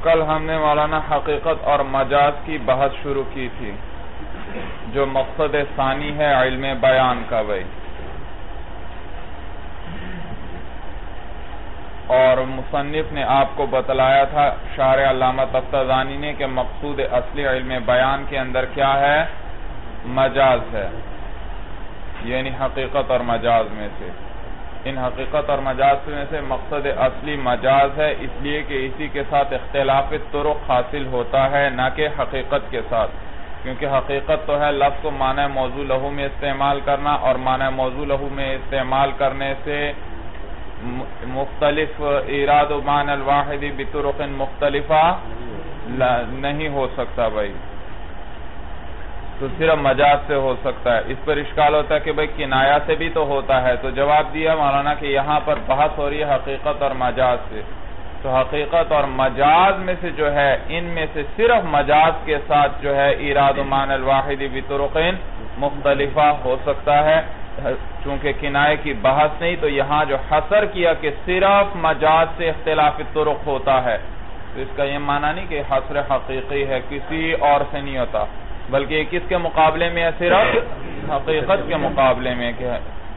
کل ہم نے مولانا حقیقت اور مجاز کی بحث شروع کی تھی جو مقصد ثانی ہے علم بیان کا بھائی، اور مصنف نے آپ کو بتلایا تھا شارح علامہ تفتزانی نے کہ مقصود اصلی علم بیان کے اندر کیا ہے؟ مجاز ہے، یعنی حقیقت اور مجاز میں سے ان حقیقت اور مجاز میں سے مقصد اصلی مجاز ہے، اس لیے کہ اسی کے ساتھ اختلاف طرق حاصل ہوتا ہے نہ کہ حقیقت کے ساتھ، کیونکہ حقیقت تو ہے لفظ کو معنی موضوع لہو میں استعمال کرنا، اور معنی موضوع لہو میں استعمال کرنے سے مختلف ایراد و معنی الواحد بطرق مختلفہ نہیں ہو سکتا بھائی، تو صرف مجاز سے ہو سکتا ہے۔ اس پر اشکال ہوتا ہے کہ بھئی کنایہ سے بھی تو ہوتا ہے، تو جواب دیا مولانا کہ یہاں پر بحث ہو رہی ہے حقیقت اور مجاز سے، تو حقیقت اور مجاز میں سے جو ہے ان میں سے صرف مجاز کے ساتھ جو ہے ایراد و معنی الواحد بطرق مختلفہ ہو سکتا ہے، چونکہ کنایہ کی بحث نہیں، تو یہاں جو حصر کیا کہ صرف مجاز سے اختلاف طرق ہوتا ہے، تو اس کا یہ معنی نہیں کہ حصر حقیقی ہے، کسی اور سے نہیں ہوتا، بلکہ یہ کس کے مقابلے میں ہے؟ صرف حقیقت کے مقابلے میں ہے۔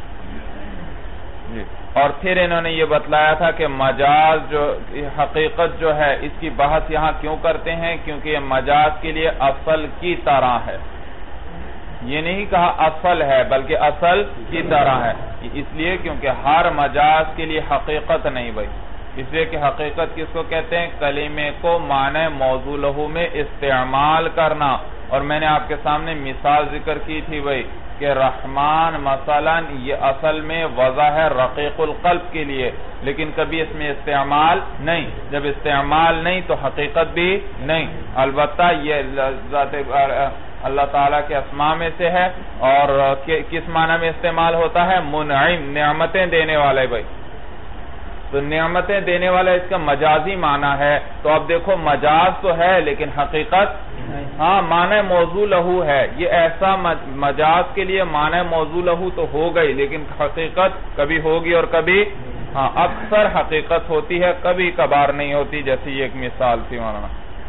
اور پھر انہوں نے یہ بتلایا تھا کہ مجاز جو حقیقت جو ہے اس کی بحث یہاں کیوں کرتے ہیں؟ کیونکہ یہ مجاز کے لیے اصل کی طرح ہے، یہ نہیں کہا اصل ہے بلکہ اصل کی طرح ہے، اس لیے کیونکہ ہر مجاز کے لیے حقیقت نہیں بھائی، اس لیے کہ حقیقت کس کو کہتے ہیں؟ کلمے کو معنی موضوع لہو میں استعمال کرنا، اور میں نے آپ کے سامنے مثال ذکر کی تھی بھائی کہ رحمان مثلا یہ اصل میں وضع ہے رقیق القلب کے لیے، لیکن کبھی اس میں استعمال نہیں، جب استعمال نہیں تو حقیقت بھی نہیں، البتہ یہ ذات اللہ تعالیٰ کے اسماء میں سے ہے، اور کس معنی میں استعمال ہوتا ہے؟ منعم، نعمتیں دینے والے بھائی، تو نعمتیں دینے والا اس کا مجازی معنی ہے، تو اب دیکھو مجاز تو ہے لیکن حقیقت ہاں معنی موضوع لہو ہے، یہ ایسا مجاز کے لیے معنی موضوع لہو تو ہو گئی، لیکن حقیقت کبھی ہوگی اور کبھی ہاں اکثر حقیقت ہوتی ہے، کبھی کبھار نہیں ہوتی، جیسی ایک مثال تھی مولانا۔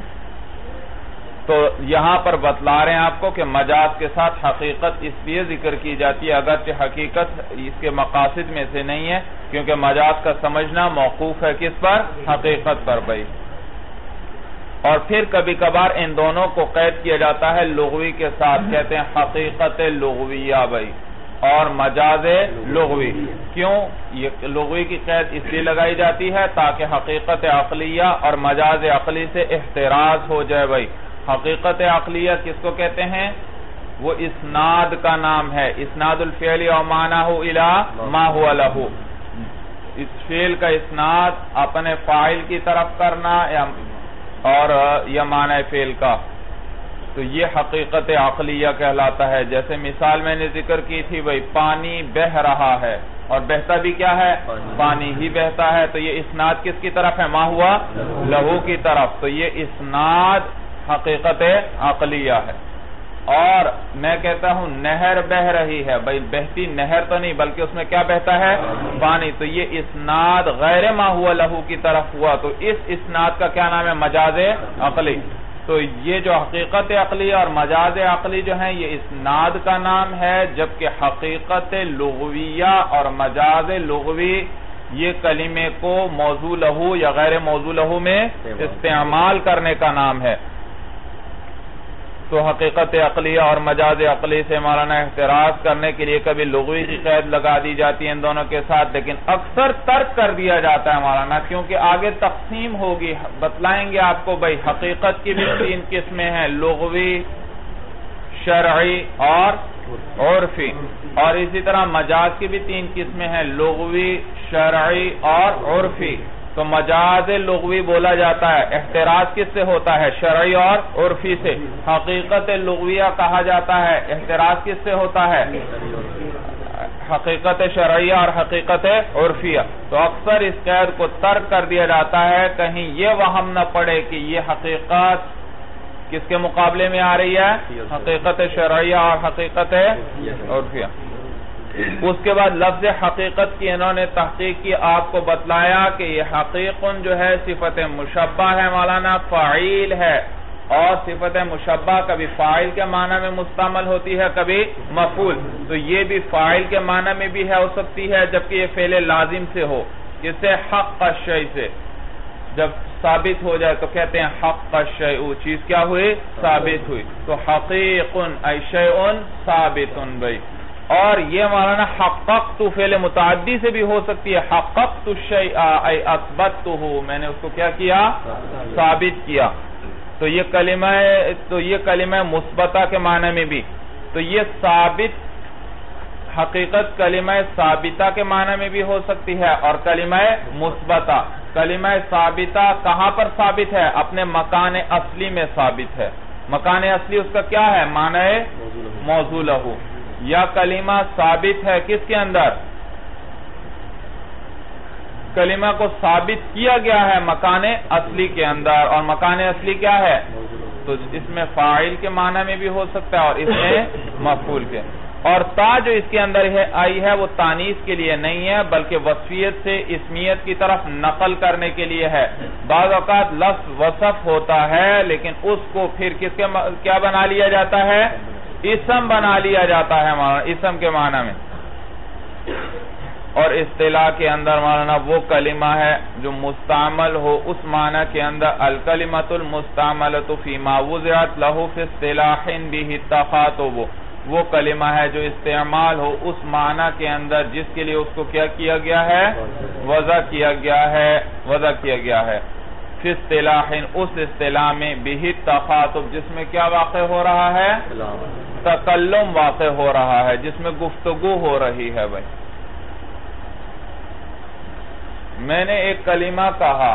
تو یہاں پر بتلا رہے ہیں آپ کو کہ مجاز کے ساتھ حقیقت اس لیے ذکر کی جاتی ہے اگرچہ حقیقت اس کے مقاصد میں سے نہیں ہے، کیونکہ مجاز کا سمجھنا موقوف ہے کس پر؟ حقیقت پر بھائی۔ اور پھر کبھی کبھار ان دونوں کو قید کیا جاتا ہے لغوی کے ساتھ، کہتے ہیں حقیقت لغویہ بھائی اور مجاز لغوی۔ کیوں یہ لغوی کی قید اس لیے لگائی جاتی ہے؟ تاکہ حقیقت عقلیہ اور مجاز عقلی سے احتراز ہو جائے بھائی۔ حقیقت عقلیہ کس کو کہتے ہیں؟ وہ اسناد کا نام ہے، اسناد الفعل او معنیہ الی ما هو له، اس فعل کا اسناد اپنے فاعل کی طرف کرنا اور یا معنی فعل کا، تو یہ حقیقت عقلیہ کہلاتا ہے۔ جیسے مثال میں نے ذکر کی تھی بھئی پانی بہ رہا ہے، اور بہتا بھی کیا ہے؟ پانی ہی بہتا ہے، تو یہ اسناد کس کی طرف ہے؟ ما ہوا لہو کی طرف، تو یہ اسناد حقیقت عقلیہ ہے۔ اور میں کہتا ہوں نہر بہ رہی ہے، بھئی بہتی نہر تو نہیں بلکہ اس میں کیا بہتا ہے؟ پانی، تو یہ اسناد غیر ما ہوا لہو کی طرف ہوا، تو اس اسناد کا کیا نام ہے؟ مجاز عقلی۔ تو یہ جو حقیقت عقلی اور مجاز عقلی جو ہیں یہ اسناد کا نام ہے، جبکہ حقیقت لغویہ اور مجاز لغوی یہ کلمے کو موضوع لہو یا غیر موضوع لہو میں استعمال کرنے کا نام ہے۔ تو حقیقت عقلیہ اور مجاز عقلی سے مولانا احتراز کرنے کے لیے کبھی لغوی کی قید لگا دی جاتی ہے ان دونوں کے ساتھ، لیکن اکثر ترک کر دیا جاتا ہے مولانا، کیونکہ آگے تقسیم ہوگی، بتلائیں گے آپ کو بھئی حقیقت کی بھی 3 قسمیں ہیں، لغوی، شرعی اور عرفی، اور اسی طرح مجاز کی بھی 3 قسمیں ہیں، لغوی، شرعی اور عرفی۔ تو مجاز لغوی بولا جاتا ہے، احتراز کس سے ہوتا ہے؟ شرعی اور عرفی سے۔ حقیقت لغویہ کہا جاتا ہے، احتراز کس سے ہوتا ہے؟ حقیقت شرعیہ اور حقیقت عرفیہ۔ تو اکثر اس قید کو ترک کر دیا جاتا ہے، کہیں یہ وہم نہ پڑے کہ یہ حقیقت کس کے مقابلے میں آ رہی ہے؟ حقیقت شرعیہ اور حقیقت عرفیہ۔ اس کے بعد لفظ حقیقت کی انہوں نے تحقیق کی، آپ کو بتلایا کہ یہ حقیقن جو ہے صفت مشبہ ہے مولانا، فاعل ہے، اور صفت مشبہ کبھی فاعل کے معنی میں مستعمل ہوتی ہے، کبھی مفعول، تو یہ بھی فاعل کے معنی میں بھی ہو سکتی ہے، جبکہ یہ فعل لازم سے ہو، کس سے؟ حق الشیء سے، جب ثابت ہو جائے تو کہتے ہیں حق الشیء، چیز کیا ہوئی؟ ثابت ہوئی، تو حقیقن ای شیء ثابتن بھائی۔ اور یہ مولانا حققت فعل متعدی سے بھی ہو سکتی ہے، حققت الشیء ای اثبتہ، میں نے اس کو کیا کیا؟ ثابت کیا، تو یہ کلمہ مثبتہ کے معنی میں بھی، تو یہ ثابت حقیقت کلمہ ثابتہ کے معنی میں بھی ہو سکتی ہے، اور کلمہ مثبتہ، کلمہ ثابتہ کہاں پر ثابت ہے؟ اپنے مکان اصلی میں ثابت ہے، مکان اصلی اس کا کیا ہے؟ معنی موضوع لہو، یا کلمہ ثابت ہے کس کے اندر؟ کلمہ کو ثابت کیا گیا ہے مکان اصلی کے اندر، اور مکان اصلی کیا ہے؟ تو اس میں فاعل کے معنی میں بھی ہو سکتا ہے اور اس میں مفعول کے، اور تا جو اس کے اندر آئی ہے وہ تانیث کے لیے نہیں ہے بلکہ وصفیت سے اسمیت کی طرف نقل کرنے کے لیے ہے۔ بعض اوقات لفظ وصف ہوتا ہے لیکن اس کو پھر کیا بنا لیا جاتا ہے؟ اسم بنا لیا جاتا ہے، اسم کے معنی میں، اور اصطلاح کے اندر مولانا وہ کلمہ ہے جو مستعمل ہو اس معنی کے اندر، الکلمۃ المستعملۃ فیما وضعت لہ فی اصطلاح بہ التخاطب، وہ کلمہ ہے جو استعمال ہو اس معنی کے اندر جس کے لیے اس کو کیا کیا گیا ہے؟ وضع کیا گیا ہے، فی اصطلاح، اس اصطلاح میں بہ التخاطب، جس میں کیا واقع ہو رہا ہے؟ تکلم واقع ہو رہا ہے، جس میں گفتگو ہو رہی ہے بھائی۔ میں نے ایک کلمہ کہا،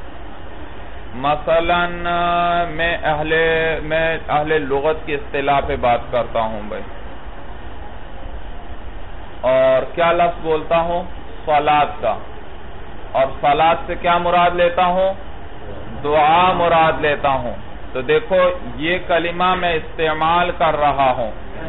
مثلا میں اہل لغت کی اصطلاح پہ بات کرتا ہوں بھائی، اور کیا لفظ بولتا ہوں؟ صلاۃ کا، اور صلاۃ سے کیا مراد لیتا ہوں؟ دعا مراد لیتا ہوں، تو دیکھو یہ کلمہ میں استعمال کر رہا ہوں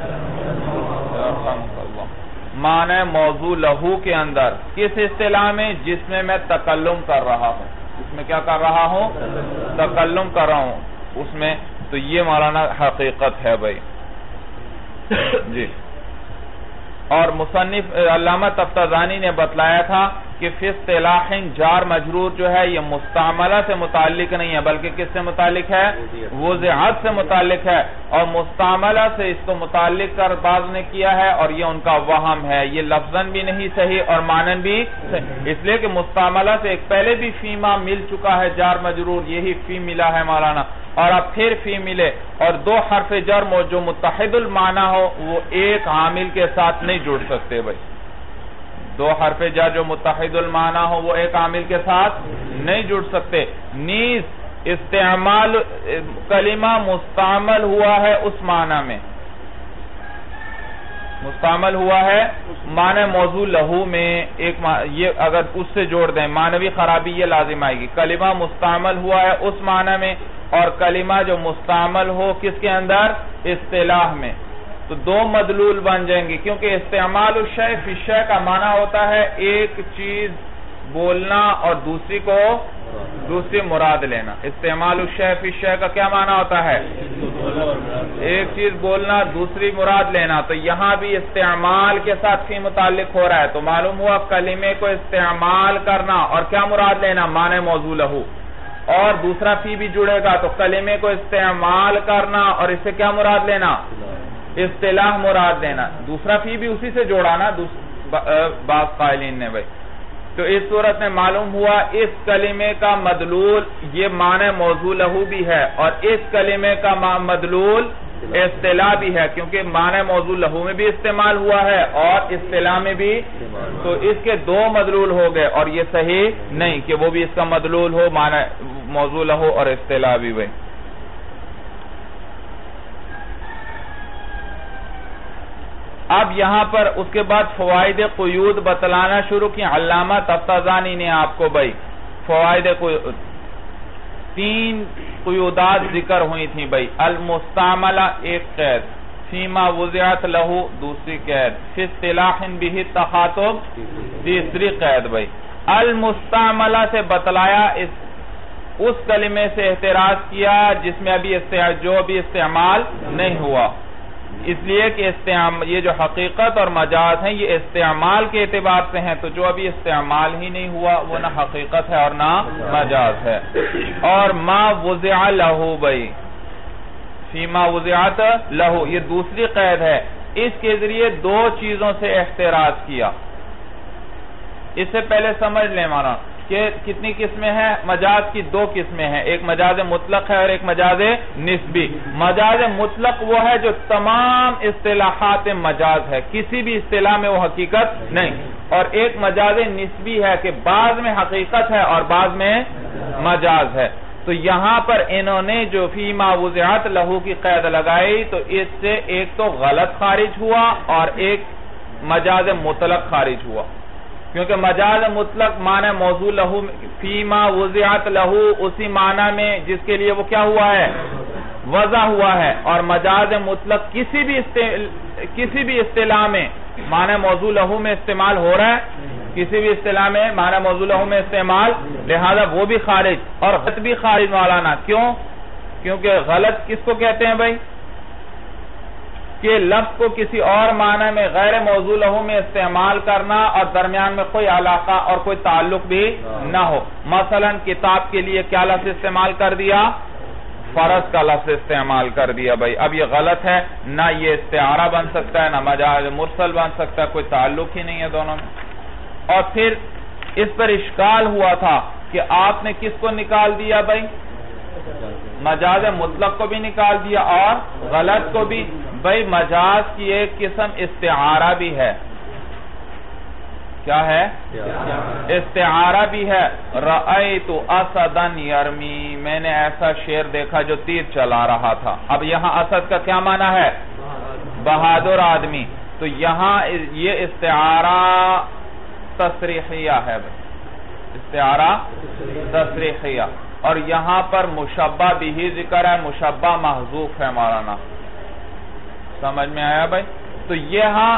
معنی موضوع لہو کے اندر، کس اصطلاح میں؟ جس میں میں تکلم کر رہا ہوں، اس میں کیا کر رہا ہوں؟ تکلم کر رہا ہوں اس میں، تو یہ مولانا حقیقت ہے بھائی جی۔ اور مصنف علامہ تفتزانی نے بتلایا تھا کہ فی اصطلاح جار مجرور جو ہے یہ مستعملہ سے متعلق نہیں ہے بلکہ کس سے متعلق ہے؟ وضعت سے متعلق ہے، اور مستعملہ سے اس کو متعلق کر بعض نے کیا ہے، اور یہ ان کا وہم ہے، یہ لفظاً بھی نہیں صحیح اور معنن بھی صحیح، اس لیے کہ مستعملہ سے ایک پہلے بھی فیما مل چکا ہے جار مجرور، یہی فی ملا ہے مولانا، اور اب پھر فی ملے، اور دو حرف جر جو متحد المعنی ہو وہ ایک عامل کے ساتھ نہیں جڑ سکتے بھائی، دو حرف جر جو متحد المعنی ہو وہ ایک عامل کے ساتھ نہیں جڑ سکتے۔ نیز استعمال کلمہ مستعمل ہوا ہے اس معنی میں، مستعمل ہوا ہے معنی موضوع لہو میں، یہ اگر اس سے جوڑ دیں معنوی خرابی یہ لازم آئے گی، کلمہ مستعمل ہوا ہے اس معنی میں، اور کلمہ جو مستعمل ہو کس کے اندر؟ اصطلاح میں، تو دو مدلول بن جائیں گے، کیونکہ استعمال الشیء فی الشیء کا معنی ہوتا ہے ایک چیز بولنا اور دوسری مراد لینا۔ استعمال الشیء فی الشیء کا کیا معنی ہوتا ہے؟ ایک چیز بولنا دوسری مراد لینا، تو یہاں بھی استعمال کے ساتھ فی متعلق ہو رہا ہے، تو معلوم ہوا کلمے کو استعمال کرنا اور کیا مراد لینا؟ معنی موضوع لہو، اور دوسرا فی بھی جڑے گا تو کلمے کو استعمال کرنا اور اس سے کیا مراد لینا؟ اصطلاح مراد لینا، دوسرا فی بھی اسی سے جوڑا نا بعض قائلین نے بھائی، تو اس صورت میں معلوم ہوا اس کلمے کا مدلول یہ معنی موضوع لہو بھی ہے اور اس کلمے کا مدلول اصطلاح بھی ہے، کیونکہ معنی موضوع لہو میں بھی استعمال ہوا ہے اور اصطلاح میں بھی، تو اس کے دو مدلول ہو گئے، اور یہ صحیح نہیں کہ وہ بھی اس کا مدلول ہو معنی موضوع لہو اور اصطلاح بھی بھائی۔ اب یہاں پر اس کے بعد فوائد قیود بتلانا شروع کی علامہ تفتزانی نے آپ کو بھائی، فوائد قیود 3 قیودات ذکر ہوئی تھیں بھائی، المستعملہ ایک قید، فیما وضعت لہو دوسری قید، فی اصطلاح بہ تخاطب تیسری قید بھائی، المستعملہ سے بتلایا اس کلمے سے احتراز کیا جس میں جو ابھی استعمال نہیں ہوا، اس لیے کہ یہ جو حقیقت اور مجاز ہیں یہ استعمال کے اعتبار سے ہیں، تو جو ابھی استعمال ہی نہیں ہوا وہ نہ حقیقت ہے اور نہ مجاز ہے۔ اور ما وضع لہو بھائی، فیما وضعت لہو یہ دوسری قید ہے، اس کے ذریعے دو چیزوں سے احتراز کیا۔ اس سے پہلے سمجھ لیں مانا کہ کتنی قسمیں ہیں، مجاز کی دو قسمیں ہیں، ایک مجاز مطلق ہے اور ایک مجاز نسبی۔ مجاز مطلق وہ ہے جو تمام اصطلاحات مجاز ہے، کسی بھی اصطلاح میں وہ حقیقت نہیں، اور ایک مجاز نسبی ہے کہ بعض میں حقیقت ہے اور بعض میں مجاز ہے۔ تو یہاں پر انہوں نے جو فیما وضعت لہو کی قید لگائی تو اس سے ایک تو غلط خارج ہوا اور ایک مجاز مطلق خارج ہوا، کیونکہ مجاز مطلق معنی موضوع لہو فیما وضعت لہو اسی معنی میں جس کے لیے وہ کیا ہوا ہے، وضع ہوا ہے، اور مجاز مطلق کسی بھی اصطلاح میں معنی موضوع لہو میں استعمال ہو رہا ہے، کسی بھی اصطلاح میں معنی موضوع لہو میں استعمال، لہذا وہ بھی خارج اور غلط بھی خارج مولانا۔ کیوں؟ کیونکہ غلط کس کو کہتے ہیں بھائی؟ کہ لفظ کو کسی اور معنی میں غیر موضوع لہو میں استعمال کرنا اور درمیان میں کوئی علاقہ اور کوئی تعلق بھی نہ ہو۔ مثلا کتاب کے لیے کیا لفظ استعمال کر دیا؟ فرض کا لفظ استعمال کر دیا بھائی، اب یہ غلط ہے، نہ یہ استعارہ بن سکتا ہے نہ مجاز مرسل بن سکتا ہے، کوئی تعلق ہی نہیں ہے دونوں میں۔ اور پھر اس پر اشکال ہوا تھا کہ آپ نے کس کو نکال دیا بھائی؟ مجاز مطلق کو بھی نکال دیا اور غلط کو بھی۔ بھائی مجاز کی ایک قسم استعارہ بھی ہے، کیا ہے؟ استعارہ بھی ہے۔ رأیت اسدا یرمی، میں نے ایسا شیر دیکھا جو تیر چلا رہا تھا۔ اب یہاں اسد کا کیا معنی ہے؟ بہادر آدمی، تو یہاں یہ استعارہ تصریحیہ ہے بھائی، استعارہ تصریحیہ، اور یہاں پر مشبہ بھی ذکر ہے، مشبہ محذوف ہے مولانا، سمجھ میں آیا بھائی؟ تو یہاں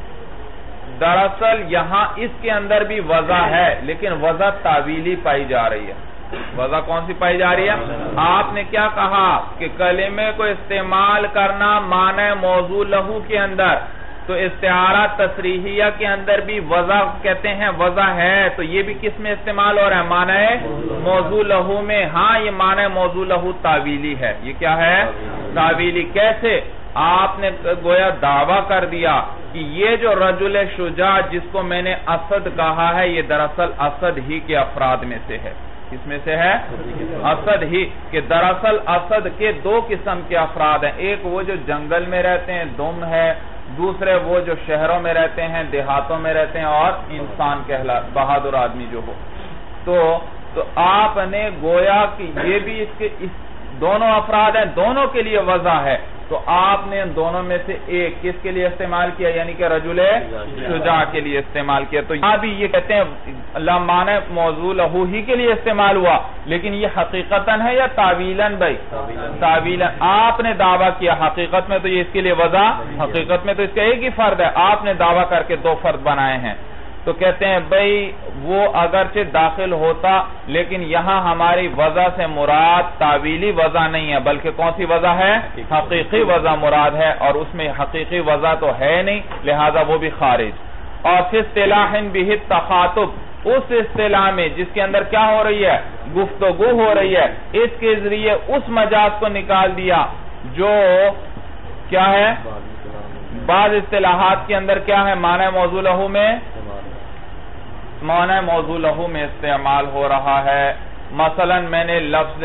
دراصل یہاں اس کے اندر بھی وضع ہے، لیکن وضع تعویلی پائی جا رہی ہے۔ وضع کون سی پائی جا رہی ہے؟ آپ نے کیا کہا کہ کلمے کو استعمال کرنا معنی موضوع لہو کے اندر، تو استعارہ تصریحیہ کے اندر بھی وضع کہتے ہیں، وضع ہے، تو یہ بھی کس میں استعمال ہو رہا ہے؟ معنی موضوع لہو میں۔ ہاں یہ معنی موضوع لہو تعویلی ہے۔ یہ کیا ہے؟ تعویلی۔ کیسے؟ آپ نے گویا دعویٰ کر دیا کہ یہ جو رجل شجاع جس کو میں نے اسد کہا ہے یہ دراصل اسد ہی کے افراد میں سے ہے۔ کس میں سے ہے؟ اسد ہی، کہ دراصل اسد کے دو قسم کے افراد ہیں، ایک وہ جو جنگل میں رہتے ہیں دم ہے، دوسرے وہ جو شہروں میں رہتے ہیں دیہاتوں میں رہتے ہیں اور انسان بہادر آدمی جو ہو۔ تو آپ نے گویا کہ یہ بھی اس دونوں افراد ہیں، دونوں کے لیے وضع ہے، تو آپ نے ان دونوں میں سے ایک کس کے لیے استعمال کیا؟ یعنی کہ رجل شجاع کے لیے استعمال کیا۔ تو یہاں بھی یہ کہتے ہیں معنی موضوع لہو ہی کے لیے استعمال ہوا، لیکن یہ حقیقتاً ہے یا تعویلاً بھائی؟ تعویلاً۔ آپ نے دعویٰ کیا، حقیقت میں تو یہ اس کے لیے وضع، حقیقت میں تو اس کا ایک ہی فرد ہے، آپ نے دعویٰ کر کے دو فرد بنائے ہیں۔ تو کہتے ہیں بھئی وہ اگرچہ داخل ہوتا، لیکن یہاں ہماری وضع سے مراد تعویلی وضع نہیں ہے، بلکہ کون سی وضع ہے؟ حقیقی وضع مراد ہے، اور اس میں حقیقی وضع تو ہے نہیں، لہذا وہ بھی خارج۔ اور پھر اصطلاح بہ تخاطب، اس اصطلاح میں جس کے اندر کیا ہو رہی ہے؟ گفتگو ہو رہی ہے، اس کے ذریعے اس مجاز کو نکال دیا جو کیا ہے؟ بعض اصطلاحات کے اندر کیا ہے؟ معنی موضوع لہو میں معنی موضوع لہو میں استعمال ہو رہا ہے۔ مثلا میں نے لفظ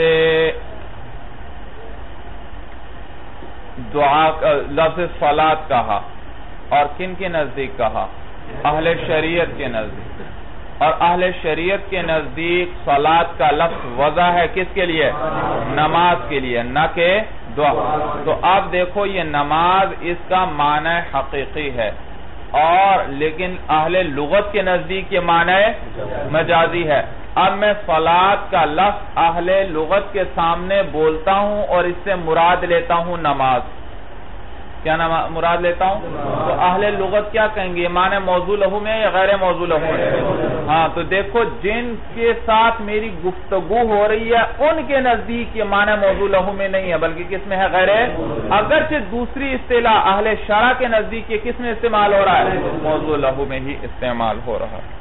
صلاۃ کہا، اور کن کے نزدیک کہا؟ اہل شریعت کے نزدیک، اور اہل شریعت کے نزدیک صلاۃ کا لفظ وضع ہے کس کے لیے؟ نماز کے لیے، نہ کہ دعا۔ تو اب دیکھو یہ نماز اس کا معنی حقیقی ہے، اور لیکن اہل لغت کے نزدیک یہ معنی مجازی ہے۔ اب میں صلاۃ کا لفظ اہل لغت کے سامنے بولتا ہوں اور اس سے مراد لیتا ہوں نماز، کیا مراد لیتا ہوں؟ تو اہل لغت کیا کہیں گے؟ یہ معنی موضوع لہو میں یا غیر موضوع لہو میں؟ ہاں تو دیکھو جن کے ساتھ میری گفتگو ہو رہی ہے ان کے نزدیک یہ معنی موضوع لہو میں نہیں ہے بلکہ کس میں ہے؟ غیر، اگرچہ دوسری اصطلاح اہل شرع کے نزدیک یہ کس میں استعمال ہو رہا ہے؟ موضوع لہو میں ہی استعمال ہو رہا ہے۔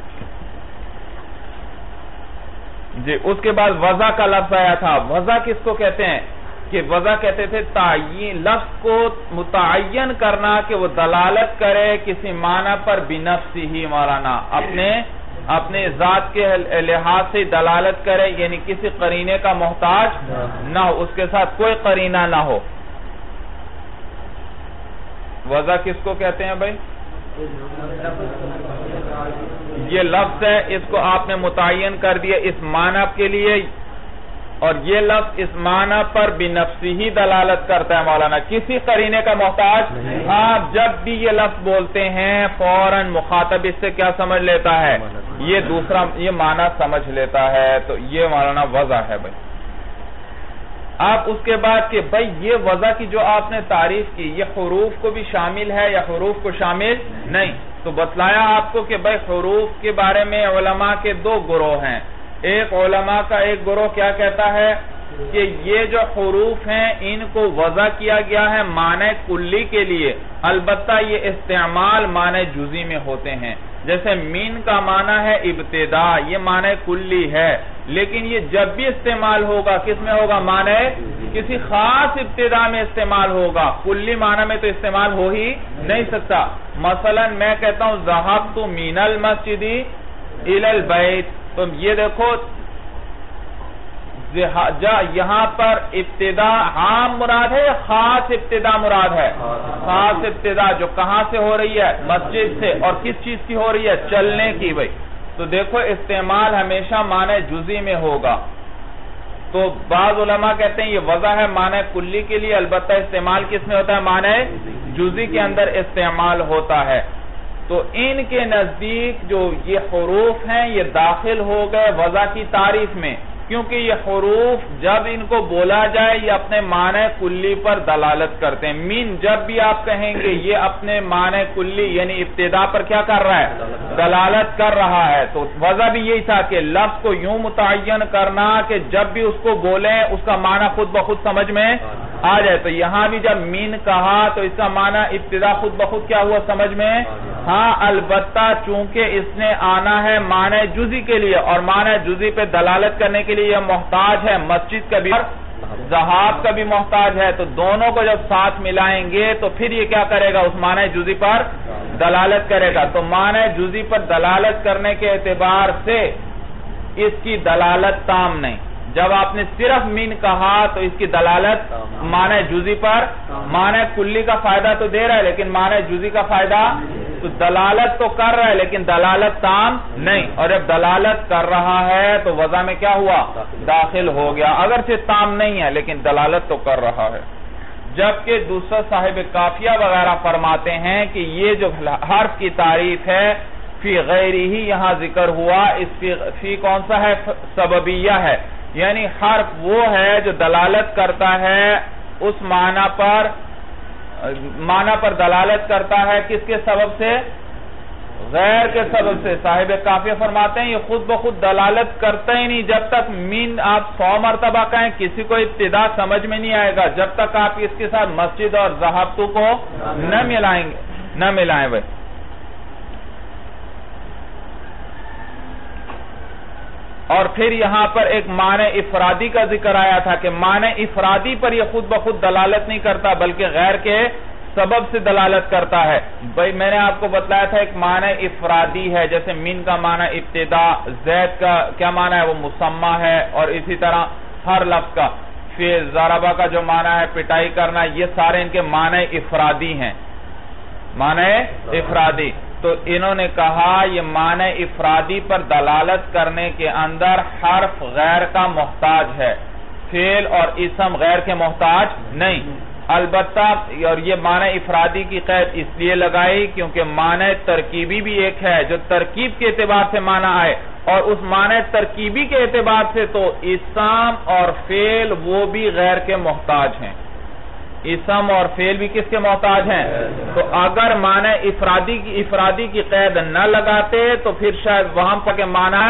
جی اس کے بعد وضع کا لفظ آیا تھا۔ وضع کس کو کہتے ہیں؟ کہ وضع کہتے تھے تعین، لفظ کو متعین کرنا کہ وہ دلالت کرے کسی معنی پر بنفسی ہی، مولانا اپنے ذات کے لحاظ سے دلالت کرے، یعنی کسی قرینے کا محتاج نہ ہو، اس کے ساتھ کوئی قرینہ نہ ہو۔ وضع کس کو کہتے ہیں بھائی؟ یہ لفظ ہے، اس کو آپ نے متعین کر دیا اس معنی کے لیے، اور یہ لفظ اس معنی پر بنفسی ہی دلالت کرتا ہے مولانا، کسی قرینے کا محتاج۔ آپ جب بھی یہ لفظ بولتے ہیں فوراً مخاطب اس سے کیا سمجھ لیتا ہے؟ یہ معنی سمجھ لیتا ہے، تو یہ مولانا وضع ہے بھائی۔ آپ اس کے بعد کہ بھائی یہ وضع کی جو آپ نے تعریف کی یہ حروف کو بھی شامل ہے یا حروف کو شامل نہیں؟ تو بتلایا آپ کو کہ بھائی حروف کے بارے میں علماء کے دو گروہ ہیں۔ ایک علماء کا ایک گروہ کیا کہتا ہے کہ یہ جو حروف ہیں ان کو وضع کیا گیا ہے معنی کلی کے لیے، البتہ یہ استعمال معنی جزئی میں ہوتے ہیں۔ جیسے مین کا معنی ہے ابتدا، یہ معنی کلی ہے، لیکن یہ جب بھی استعمال ہوگا کس میں ہوگا؟ معنی کسی خاص ابتدا میں استعمال ہوگا، کلی معنی میں تو استعمال ہو ہی نہیں سکتا۔ مثلا میں کہتا ہوں ذهبت من المسجد الى البيت، تو یہ دیکھو یہاں پر ابتدا عام مراد ہے یا خاص ابتدا مراد ہے؟ خاص ابتدا جو کہاں سے ہو رہی ہے؟ مسجد سے، اور کس چیز کی ہو رہی ہے؟ چلنے کی بھائی۔ تو دیکھو استعمال ہمیشہ معنی جزئی میں ہوگا۔ تو بعض علماء کہتے ہیں یہ وضع ہے معنی کلی کے لیے، البتہ استعمال کس میں ہوتا ہے؟ معنی جزئی کے اندر استعمال ہوتا ہے۔ تو ان کے نزدیک جو یہ حروف ہیں یہ داخل ہو گئے وضع کی تعریف میں، کیونکہ یہ حروف جب ان کو بولا جائے یہ اپنے معنی کلی پر دلالت کرتے ہیں۔ مین جب بھی آپ کہیں گے یہ اپنے معنی کلی یعنی ابتدا پر کیا کر رہا ہے؟ دلالت کر رہا ہے۔ تو وضع بھی یہی تھا کہ لفظ کو یوں متعین کرنا کہ جب بھی اس کو بولیں اس کا معنی خود بخود سمجھ میں آ جائے۔ تو یہاں بھی جب مین کہا تو اس کا معنی ابتدا خود بخود کیا ہوا سمجھ میں؟ ہاں، البتہ چونکہ اس نے آنا ہے معنی جزئی کے لیے، اور معنی جزئی پہ دلالت کرنے کے لیے یہ محتاج ہے، مسجد کا بھی ذہاب کا بھی محتاج ہے، تو دونوں کو جب ساتھ ملائیں گے تو پھر یہ کیا کرے گا؟ اس معنی جزئی پر دلالت کرے گا۔ تو معنی جزئی پر دلالت کرنے کے اعتبار سے اس کی دلالت تام نہیں۔ جب آپ نے صرف مین کہا تو اس کی دلالت معنی جزئی پر، معنی کلی کا فائدہ تو دے رہا ہے لیکن معنی جزئی کا فائدہ، تو دلالت تو کر رہا ہے لیکن دلالت تام نہیں، اور جب دلالت کر رہا ہے تو وضع میں کیا ہوا؟ داخل ہو گیا، اگرچہ تام نہیں ہے لیکن دلالت تو کر رہا ہے۔ جبکہ دوسرا صاحب کافیہ وغیرہ فرماتے ہیں کہ یہ جو حرف کی تعریف ہے فی غیرہ ہی یہاں ذکر ہوا، اس فی کون سا ہے؟ سببیہ ہے، یعنی حرف وہ ہے جو دلالت کرتا ہے اس معنی پر دلالت کرتا ہے کس کے سبب سے؟ غیر کے سبب سے۔ صاحب کافیہ فرماتے ہیں یہ خود بخود دلالت کرتا ہی نہیں، جب تک مین آپ 100 مرتبہ کہیں کسی کو ابتدا سمجھ میں نہیں آئے گا جب تک آپ اس کے ساتھ مسجد اور ذہبت کو نہ ملائیں بھائی۔ اور پھر یہاں پر ایک معنی افرادی کا ذکر آیا تھا کہ معنی افرادی پر یہ خود بخود دلالت نہیں کرتا بلکہ غیر کے سبب سے دلالت کرتا ہے۔ بھائی میں نے آپ کو بتلایا تھا ایک معنی افرادی ہے، جیسے من کا معنی ابتدا، زید کا کیا معنی ہے؟ وہ مسمى ہے، اور اسی طرح ہر لفظ کا پھر ضربہ کا جو معنی ہے پٹائی کرنا، یہ سارے ان کے معنی افرادی ہیں، معنی افرادی۔ تو انہوں نے کہا یہ معنی افرادی پر دلالت کرنے کے اندر حرف غیر کا محتاج ہے، فعل اور اسم غیر کے محتاج نہیں۔ البتہ اور یہ معنی افرادی کی قید اس لیے لگائی کیونکہ معنی ترکیبی بھی ایک ہے جو ترکیب کے اعتبار سے معنی آئے، اور اس معنی ترکیبی کے اعتبار سے تو اسم اور فعل وہ بھی غیر کے محتاج ہیں۔ اسم اور فعل بھی کس کے محتاج ہیں؟ تو اگر معنی افرادی کی قید نہ لگاتے تو پھر شاید وہاں پر کہ معنی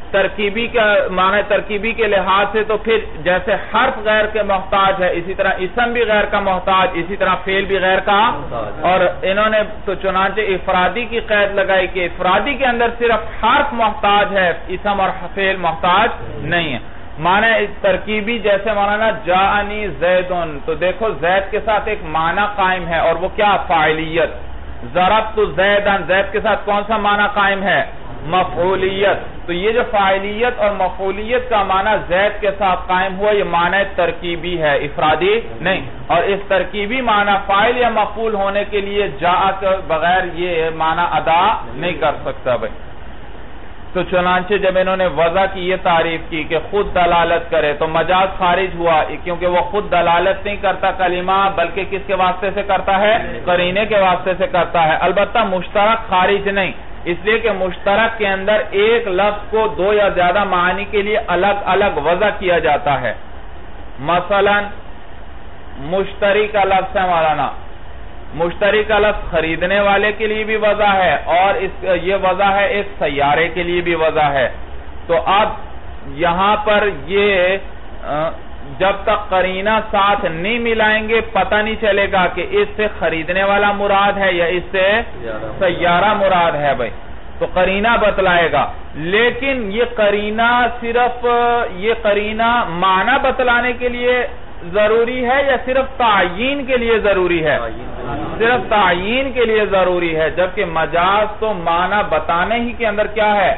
ترکیبی کے لحاظ سے تو پھر جیسے حرف غیر کے محتاج ہے اسی طرح اسم بھی غیر کا محتاج، اسی طرح فعل بھی غیر کا، اور انہوں نے تو چنانچہ افرادی کی قید لگائی کہ افرادی کے اندر صرف حرف محتاج ہے، اسم اور فعل محتاج نہیں ہے۔ معنی ترکیبی جیسے مولانا جاءنی زیدن، تو دیکھو زید کے ساتھ ایک معنی قائم ہے اور وہ کیا؟ فاعلیت۔ ضربت زیدن، زید کے ساتھ کون سا معنی قائم ہے؟ مفعولیت۔ تو یہ جو فاعلیت اور مفعولیت کا معنی زید کے ساتھ قائم ہوا، یہ معنی ترکیبی ہے، افرادی نہیں۔ اور اس ترکیبی معنی فاعل یا مفعول ہونے کے لیے جاء کے بغیر یہ معنی ادا نہیں کر سکتا بھائی۔ تو چنانچہ جب انہوں نے وضع کی یہ تعریف کی کہ خود دلالت کرے تو مجاز خارج ہوا، کیونکہ وہ خود دلالت نہیں کرتا کلمہ، بلکہ کس کے واسطے سے کرتا ہے؟ قرینے کے واسطے سے کرتا ہے۔ البتہ مشترک خارج نہیں، اس لیے کہ مشترک کے اندر ایک لفظ کو دو یا زیادہ معنی کے لیے الگ الگ وضع کیا جاتا ہے۔ مثلا مشتری کا لفظ ہے مولانا، مشتری کا لفظ خریدنے والے کے لیے بھی وضع ہے اور یہ وضع ہے ایک سیارے کے لیے بھی وضع ہے۔ تو اب یہاں پر یہ جب تک قرینہ ساتھ نہیں ملائیں گے پتہ نہیں چلے گا کہ اس سے خریدنے والا مراد ہے یا اس سے سیارہ مراد ہے بھائی، تو قرینہ بتلائے گا۔ لیکن یہ قرینہ صرف یہ قرینہ معنی بتلانے کے لیے ضروری ہے یا صرف تعیین کے لیے ضروری ہے؟ صرف تعیین کے لیے ضروری ہے، جبکہ مجاز تو معنی بتانے ہی کے اندر کیا ہے؟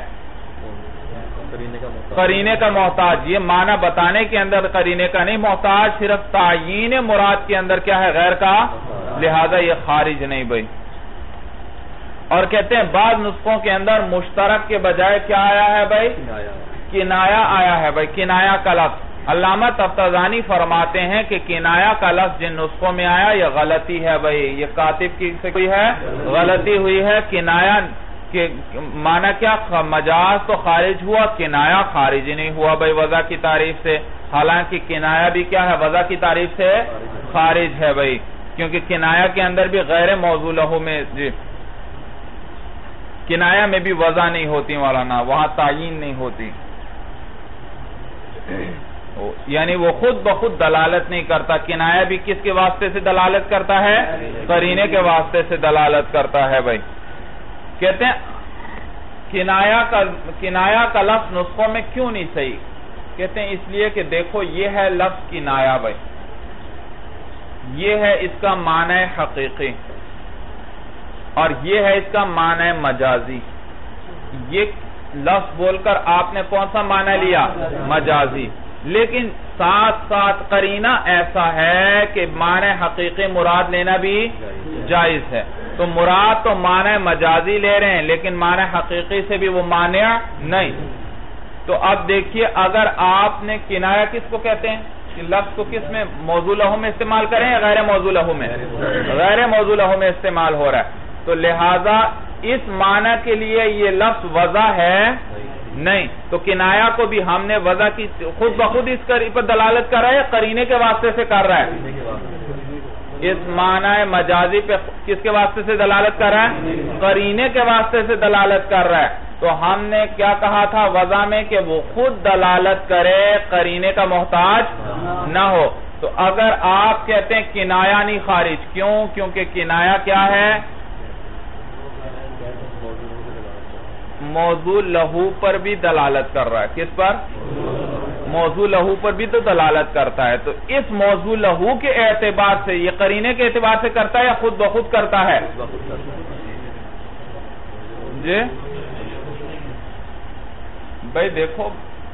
قرینے کا محتاج۔ یہ معنی بتانے کے اندر قرینے کا نہیں محتاج، صرف تعیین مراد کے اندر کیا ہے؟ غیر کا، لہذا یہ خارج نہیں بھائی۔ اور کہتے ہیں بعض نسخوں کے اندر مشترک کے بجائے کیا آیا ہے بھائی؟ کنایا آیا ہے بھائی، کنایا کا لفظ۔ علامہ تفتزانی فرماتے ہیں کہ کنایا کا لفظ جن نسخوں میں آیا یہ غلطی ہے بھائی، یہ کاتب کی سے کوئی ہے غلطی ہوئی ہے۔ کنایا کہ معنی کیا؟ مجاز تو خارج ہوا، کنایا خارج نہیں ہوا بھائی وضع کی تعریف سے، حالانکہ کنایا بھی کیا ہے؟ وضع کی تعریف سے خارج ہے بھائی، کیونکہ کنایا کے اندر بھی غیر موضوع لہو میں کنایا میں بھی وضع نہیں ہوتی مولانا، وہاں تعیین نہیں ہوتی، یعنی وہ خود بخود دلالت نہیں کرتا۔ کنایا بھی کس کے واسطے سے دلالت کرتا ہے؟ قرینے کے واسطے سے دلالت کرتا ہے بھائی۔ کہتے ہیں کنایا کا لفظ نسخوں میں کیوں نہیں صحیح؟ کہتے ہیں اس لیے کہ دیکھو یہ ہے لفظ کنایا بھائی، یہ ہے اس کا معنی حقیقی اور یہ ہے اس کا معنی مجازی۔ یہ لفظ بول کر آپ نے کون سا معنی لیا؟ مجازی، لیکن ساتھ ساتھ قرینہ ایسا ہے کہ معنی حقیقی مراد لینا بھی جائز ہے۔ تو مراد تو معنی مجازی لے رہے ہیں لیکن معنی حقیقی سے بھی وہ مانع نہیں۔ تو اب دیکھیے اگر آپ نے کنایا کس کو کہتے ہیں؟ لفظ کو کس میں؟ موضوع لہو میں استعمال کریں یا غیر موضوع لہو میں؟ غیر موضوع لہو میں استعمال ہو رہا ہے، تو لہذا اس معنی کے لیے یہ لفظ وضع ہے نہیں۔ تو کنایا کو بھی ہم نے وضع کی خود بخود اس پر دلالت کر رہا ہے، قرینے کے واسطے سے کر رہا ہے؟ اس معنی مجازی پہ کس کے واسطے سے دلالت کر رہا ہے؟ قرینے کے واسطے سے دلالت کر رہا ہے۔ تو ہم نے کیا کہا تھا وضع میں کہ وہ خود دلالت کرے، قرینے کا محتاج نہ ہو۔ تو اگر آپ کہتے ہیں کنایا نہیں خارج، کیوں؟ کیونکہ کنایا کیا ہے؟ موضوع لہو پر بھی دلالت کر رہا ہے۔ کس پر؟ موضوع لہو پر بھی تو دلالت کرتا ہے۔ تو اس موضوع لہو کے اعتبار سے یہ قرینے کے اعتبار سے کرتا ہے یا خود بخود کرتا ہے؟ جی بھائی دیکھو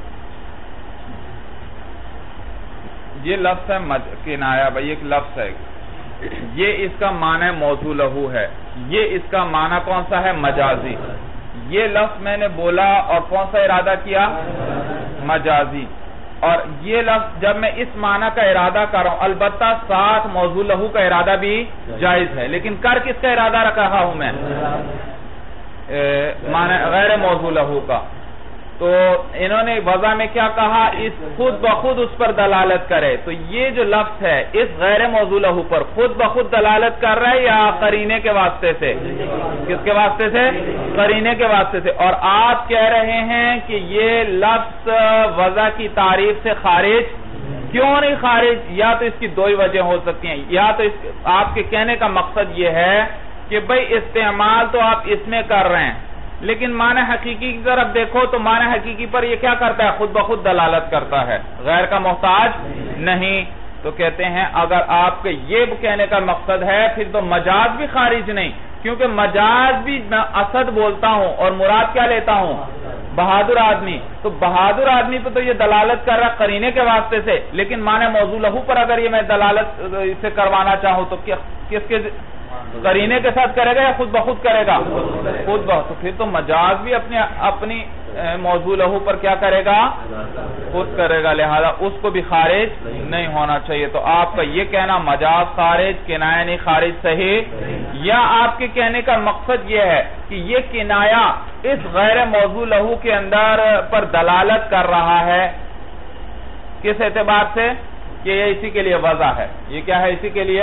یہ لفظ ہے کنایا بھائی، ایک لفظ ہے، یہ اس کا معنی موضوع لہو ہے، یہ اس کا معنی کون سا ہے؟ مجازی۔ یہ لفظ میں نے بولا اور کون سا ارادہ کیا؟ مجازی۔ اور یہ لفظ جب میں اس معنی کا ارادہ کر رہا ہوں البتہ ساتھ موضوع لہو کا ارادہ بھی جائز ہے، لیکن کر کس کا ارادہ رکھ رہا ہوں میں؟ معنی غیر موضوع لہو کا۔ تو انہوں نے وضع میں کیا کہا؟ اس خود بخود اس پر دلالت کرے. تو یہ جو لفظ ہے اس غیر موضوع لہو پر خود بخود دلالت کر رہا ہے یا قرینے کے واسطے سے؟ کس کے واسطے سے؟ قرینے کے واسطے سے. اور آپ کہہ رہے ہیں کہ یہ لفظ وضع کی تعریف سے خارج کیوں نہیں خارج؟ یا تو اس کی دو ہی وجہ ہو سکتی ہیں. یا تو آپ کے کہنے کا مقصد یہ ہے کہ بھئی استعمال تو آپ اس میں کر رہے ہیں لیکن معنی حقیقی کی طرف دیکھو تو معنی حقیقی پر یہ کیا کرتا ہے؟ خود بخود دلالت کرتا ہے، غیر کا محتاج نہیں. تو کہتے ہیں اگر آپ کے یہ کہنے کا مقصد ہے پھر تو مجاز بھی خارج نہیں، کیونکہ مجاز بھی میں اسد بولتا ہوں اور مراد کیا لیتا ہوں؟ بہادر آدمی. تو بہادر آدمی پہ تو یہ دلالت کر رہا قرینے کے واسطے سے، لیکن معنی موضوع لہو پر اگر یہ میں دلالت اسے کروانا چاہوں تو کس کے قرینے کے ساتھ کرے گا یا خود بخود کرے گا؟ خود بخود. تو پھر تو مجاز بھی اپنی موضوع لہو پر کیا کرے گا؟ خود کرے گا، لہذا اس کو بھی خارج نہیں ہونا چاہیے. تو آپ کا یہ کہنا مجاز خارج، کنایہ نہیں خارج صحیح؟ یا آپ کے کہنے کا مقصد یہ ہے کہ یہ کنایہ اس غیر موضوع لہو کے اندر پر دلالت کر رہا ہے کس اعتبار سے کہ یہ اسی کے لیے وضع ہے؟ یہ کیا ہے؟ اسی کے لیے.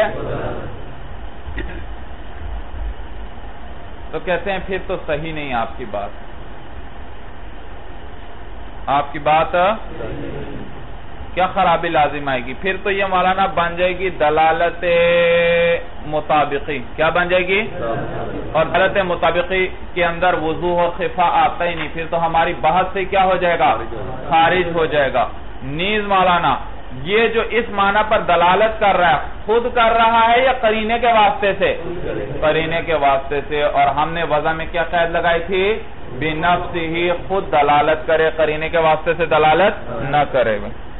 تو کہتے ہیں پھر تو صحیح نہیں آپ کی بات. آپ کی بات کیا خرابی لازم آئے گی؟ پھر تو یہ مولانا بن جائے گی دلالت مطابقی. کیا بن جائے گی؟ اور دلالت مطابقی کے اندر وضوح و خفا آتا ہی نہیں، پھر تو ہماری بحث سے کیا ہو جائے گا؟ خارج ہو جائے گا. نیز مولانا یہ جو اس معنی پر دلالت کر رہا ہے خود کر رہا ہے یا قرینے کے واسطے سے؟ قرینے کے واسطے سے. اور ہم نے وضع میں کیا قید لگائی تھی؟ بنفسہ ہی خود دلالت کرے، قرینے کے واسطے سے دلالت نہ کرے.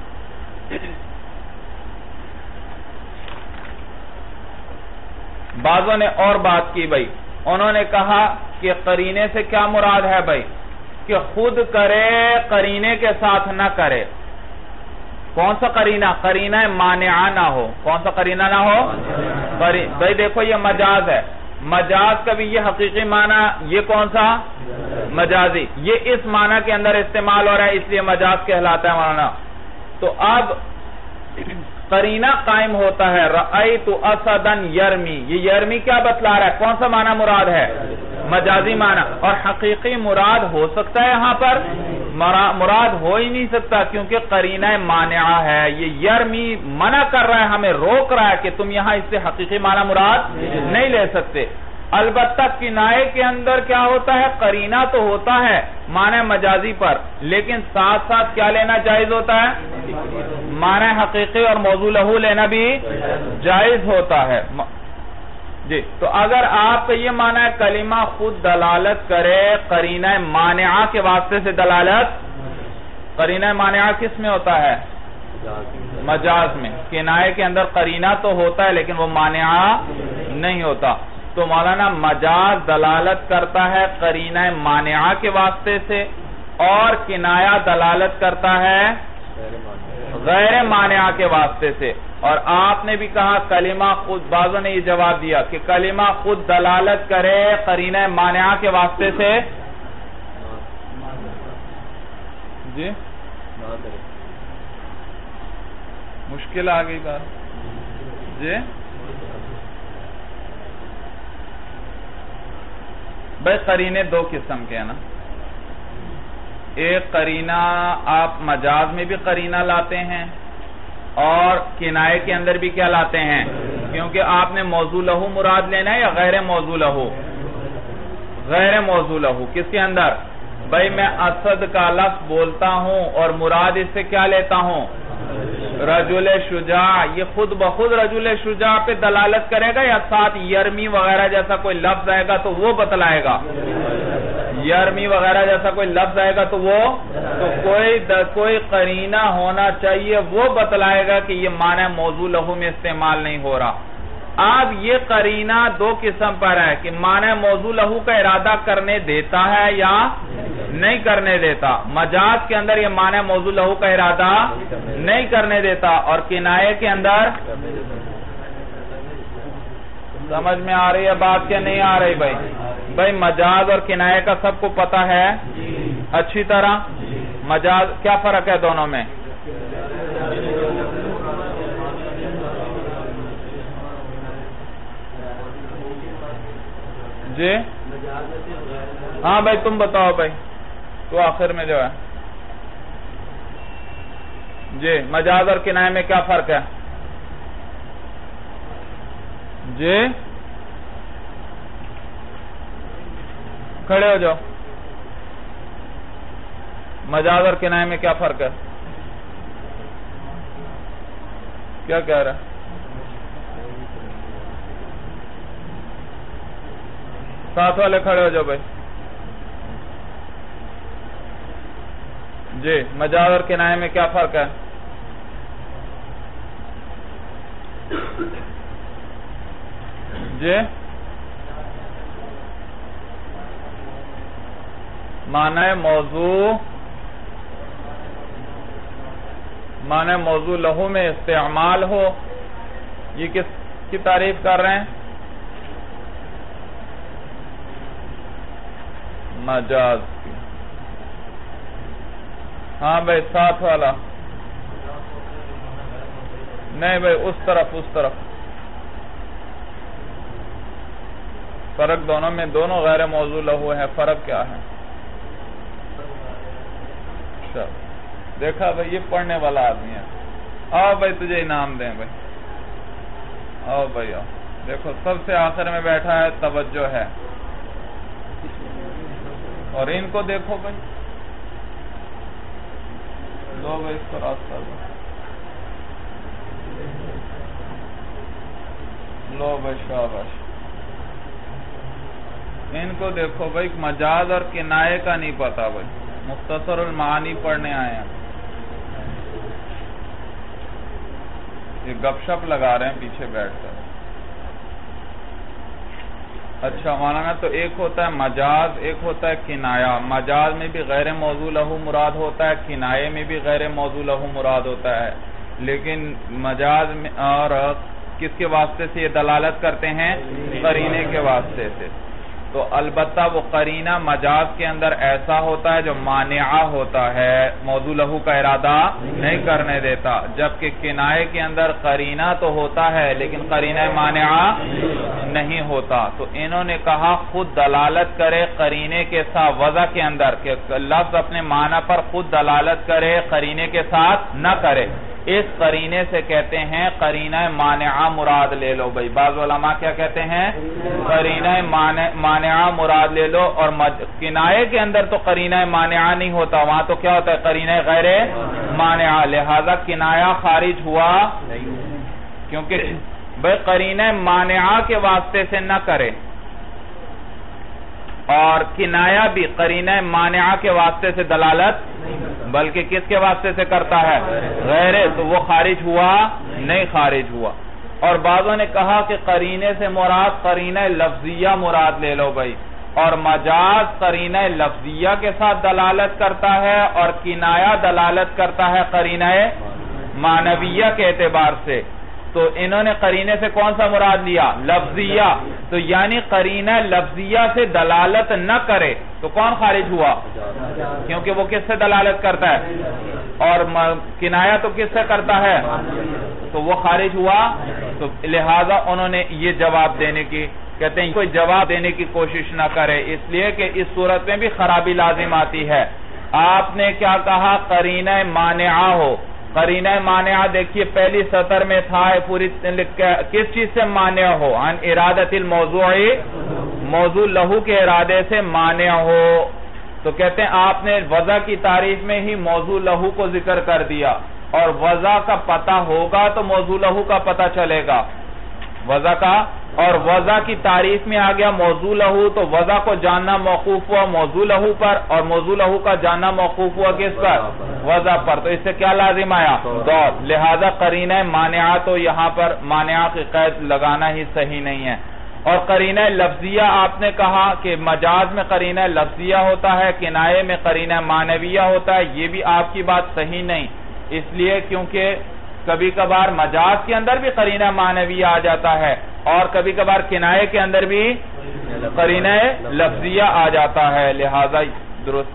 بعضوں نے اور بات کی بھائی، انہوں نے کہا کہ قرینے سے کیا مراد ہے بھائی؟ کہ خود کرے قرینے کے ساتھ نہ کرے. کون سا قرینہ؟ قرینہ مانعہ نہ ہو. کون سا قرینہ نہ ہو؟ بھائی دیکھو یہ مجاز ہے، مجاز کا بھی یہ حقیقی معنی، یہ کون سا؟ مجازی. یہ اس معنی کے اندر استعمال ہو رہا ہے اس لیے مجاز کہلاتا ہے مولانا. تو اب قرینہ قائم ہوتا ہے رأیت اسدا یرمی. یہ یرمی کیا بتلا رہا ہے؟ کون سا معنی مراد ہے؟ مجازی معنی. اور حقیقی مراد ہو سکتا ہے یہاں پر؟ مراد ہو ہی نہیں سکتا کیونکہ قرینہ مانعہ ہے. یہ یرمی منع کر رہا ہے، ہمیں روک رہا ہے کہ تم یہاں اس سے حقیقی معنی مراد نہیں لے سکتے. البتہ کنایے کے اندر کیا ہوتا ہے؟ قرینہ تو ہوتا ہے معنی مجازی پر، لیکن ساتھ ساتھ کیا لینا جائز ہوتا ہے؟ معنی حقیقی اور موضوع لہو لینا بھی جائز ہوتا ہے. جی تو اگر آپ کا یہ معنی ہے کلمہ خود دلالت کرے قرینہ مانعہ کے واسطے سے دلالت، قرینہ مانعہ کس میں ہوتا ہے؟ مجاز میں. کنایے کے اندر قرینہ تو ہوتا ہے لیکن وہ مانعہ نہیں ہوتا. تو مولانا مجاز دلالت کرتا ہے قرینہ مانعہ کے واسطے سے اور کنایہ دلالت کرتا ہے غیر مانعہ کے واسطے سے. اور آپ نے بھی کہا کلمہ خود، بعضوں نے یہ جواب دیا کہ کلمہ خود دلالت کرے قرینہ مانعہ کے واسطے سے. جی مشکل آ گئی بات. جی بھائی قرینے دو قسم کے ہیں نا. ایک قرینہ آپ مجاز میں بھی قرینہ لاتے ہیں اور کنایے کے اندر بھی کیا لاتے ہیں؟ کیونکہ آپ نے موضوع لہو مراد لینا ہے یا غیر موضوع لہو؟ غیر موضوع لہو. کس کے اندر؟ بھائی میں اسد کا لفظ بولتا ہوں اور مراد اس سے کیا لیتا ہوں؟ رجل شجاع. یہ خود بخود رجل شجاع پہ دلالت کرے گا یا ساتھ یرمی وغیرہ جیسا کوئی لفظ آئے گا تو وہ بتلائے گا؟ یرمی وغیرہ جیسا کوئی لفظ آئے گا تو وہ تو کوئی قرینہ ہونا چاہیے وہ بتلائے گا کہ یہ معنی موضوع لہو میں استعمال نہیں ہو رہا. اب یہ قرینہ دو قسم پر ہے کہ معنی موضوع لہو کا ارادہ کرنے دیتا ہے یا نہیں کرنے دیتا. مجاز کے اندر یہ معنی موضوع لہو کا ارادہ نہیں کرنے دیتا اور کنایے کے اندر. سمجھ میں آ رہی ہے بات کیا نہیں آ رہی بھائی؟ بھائی مجاز اور کنایے کا سب کو پتہ ہے اچھی طرح. مجاز کیا فرق ہے دونوں میں؟ جی ہاں بھائی تم بتاؤ بھائی، تو آخر میں جو ہے جی مجاز اور کنایہ میں کیا فرق ہے؟ جی کھڑے ہو جاؤ، مجاز اور کنایہ میں کیا فرق ہے؟ کیا کہہ رہا ہے؟ ساتھ والے کھڑے ہو جاؤ بھائی۔ جی مجاز اور کنایہ میں کیا فرق ہے؟ جی معنی موضوع لہو میں استعمال ہو، یہ کس کی تعریف کر رہے ہیں؟ مجاز کی۔ ہاں بھائی ساتھ والا نہیں بھائی، اس طرف فرق دونوں میں، دونوں غیر موضوع لہو ہے، فرق کیا ہے؟ دیکھا بھائی یہ پڑھنے والا آدمی ہے، آؤ بھائی تجھے انعام دیں بھائی، آؤ بھائی آؤ، دیکھو سب سے آخر میں بیٹھا ہے، توجہ ہے، اور ان کو دیکھو بھائی، لو بھائی اس کو راستہ دو، لو بھائی شاباش، ان کو دیکھو بھائی، مجاز اور کنایے کا نہیں پتا بھائی، مختصر المعانی پڑھنے آئے ہیں، یہ گپ شپ لگا رہے ہیں پیچھے بیٹھ کر۔ اچھا مولانا، تو ایک ہوتا ہے مجاز، ایک ہوتا ہے کنایہ۔ مجاز میں بھی غیر موضوع لہو مراد ہوتا ہے، کنایے میں بھی غیر موضوع لہو مراد ہوتا ہے، لیکن مجاز میں اور کس کے واسطے سے یہ دلالت کرتے ہیں؟ قرینے کے واسطے سے۔ تو البتہ وہ قرینہ مجاز کے اندر ایسا ہوتا ہے جو مانعہ ہوتا ہے، موضوع لہو کا ارادہ نہیں کرنے دیتا، جبکہ کنایے کے اندر قرینہ تو ہوتا ہے لیکن قرینہ مانعہ نہیں ہوتا۔ تو انہوں نے کہا خود دلالت کرے قرینے کے ساتھ وضع کے اندر، کہ لفظ اپنے معنی پر خود دلالت کرے، قرینے کے ساتھ نہ کرے، اس قرینے سے کہتے ہیں قرینہ مانعہ مراد لے لو بھائی۔ بعض علماء کیا کہتے ہیں؟ قرینہ مانعہ مراد لے لو، اور کنایے کے اندر تو قرینہ مانعہ نہیں ہوتا، وہاں تو کیا ہوتا ہے؟ قرینہ غیر مانعہ، لہذا کنایہ خارج ہوا، کیونکہ بھائی قرینہ مانعہ کے واسطے سے نہ کرے، اور کنایہ بھی قرینہ مانعہ کے واسطے سے دلالت بلکہ کس کے واسطے سے کرتا ہے؟ غیر، تو وہ خارج ہوا نہیں خارج ہوا۔ اور بعضوں نے کہا کہ قرینے سے مراد قرینہ لفظیہ مراد لے لو بھائی، اور مجاز قرینہ لفظیہ کے ساتھ دلالت کرتا ہے اور کنایہ دلالت کرتا ہے قرینہ معنویہ کے اعتبار سے۔ تو انہوں نے قرینے سے کون سا مراد لیا؟ لفظیہ۔ تو یعنی قرینہ لفظیہ سے دلالت نہ کرے تو کون خارج ہوا؟ کیونکہ وہ کس سے دلالت کرتا ہے؟ اور کنایہ تو کس سے کرتا ہے؟ تو وہ خارج ہوا۔ تو لہٰذا انہوں نے یہ جواب دینے کی، کہتے ہیں کوئی جواب دینے کی کوشش نہ کرے، اس لیے کہ اس صورت میں بھی خرابی لازم آتی ہے۔ آپ نے کیا کہا؟ قرینہ مانعہ ہو۔ قرینہ مانعہ دیکھیے پہلی سطر میں تھا، پوری کس چیز سے مانع ہو؟ عن ارادت الموضوع، موضوع لہو کے ارادے سے مانع ہو۔ تو کہتے ہیں آپ نے وضع کی تعریف میں ہی موضوع لہو کو ذکر کر دیا، اور وضع کا پتہ ہوگا تو موضوع لہو کا پتہ چلے گا، وضع کا، اور وضع کی تعریف میں آ گیا موضوع لہو، تو وضع کو جاننا موقوف ہوا موضوع لہو پر، اور موضوع لہو کا جاننا موقوف ہوا کس پر؟ وضع پر۔ تو اس سے کیا لازم آیا؟ دور۔ لہذا قرینہ مانعہ تو یہاں پر مانعہ کی قید لگانا ہی صحیح نہیں ہے۔ اور قرینہ لفظیہ آپ نے کہا کہ مجاز میں قرینہ لفظیہ ہوتا ہے، کنایے میں قرینہ معنویہ ہوتا ہے، یہ بھی آپ کی بات صحیح نہیں، اس لیے کیونکہ کبھی کبھار مجاز کے اندر بھی قرینہ معنویہ آ جاتا ہے، اور کبھی کبھار کنایے کے اندر بھی قرینہ لفظیہ آ جاتا ہے، لہذا درست نہیں۔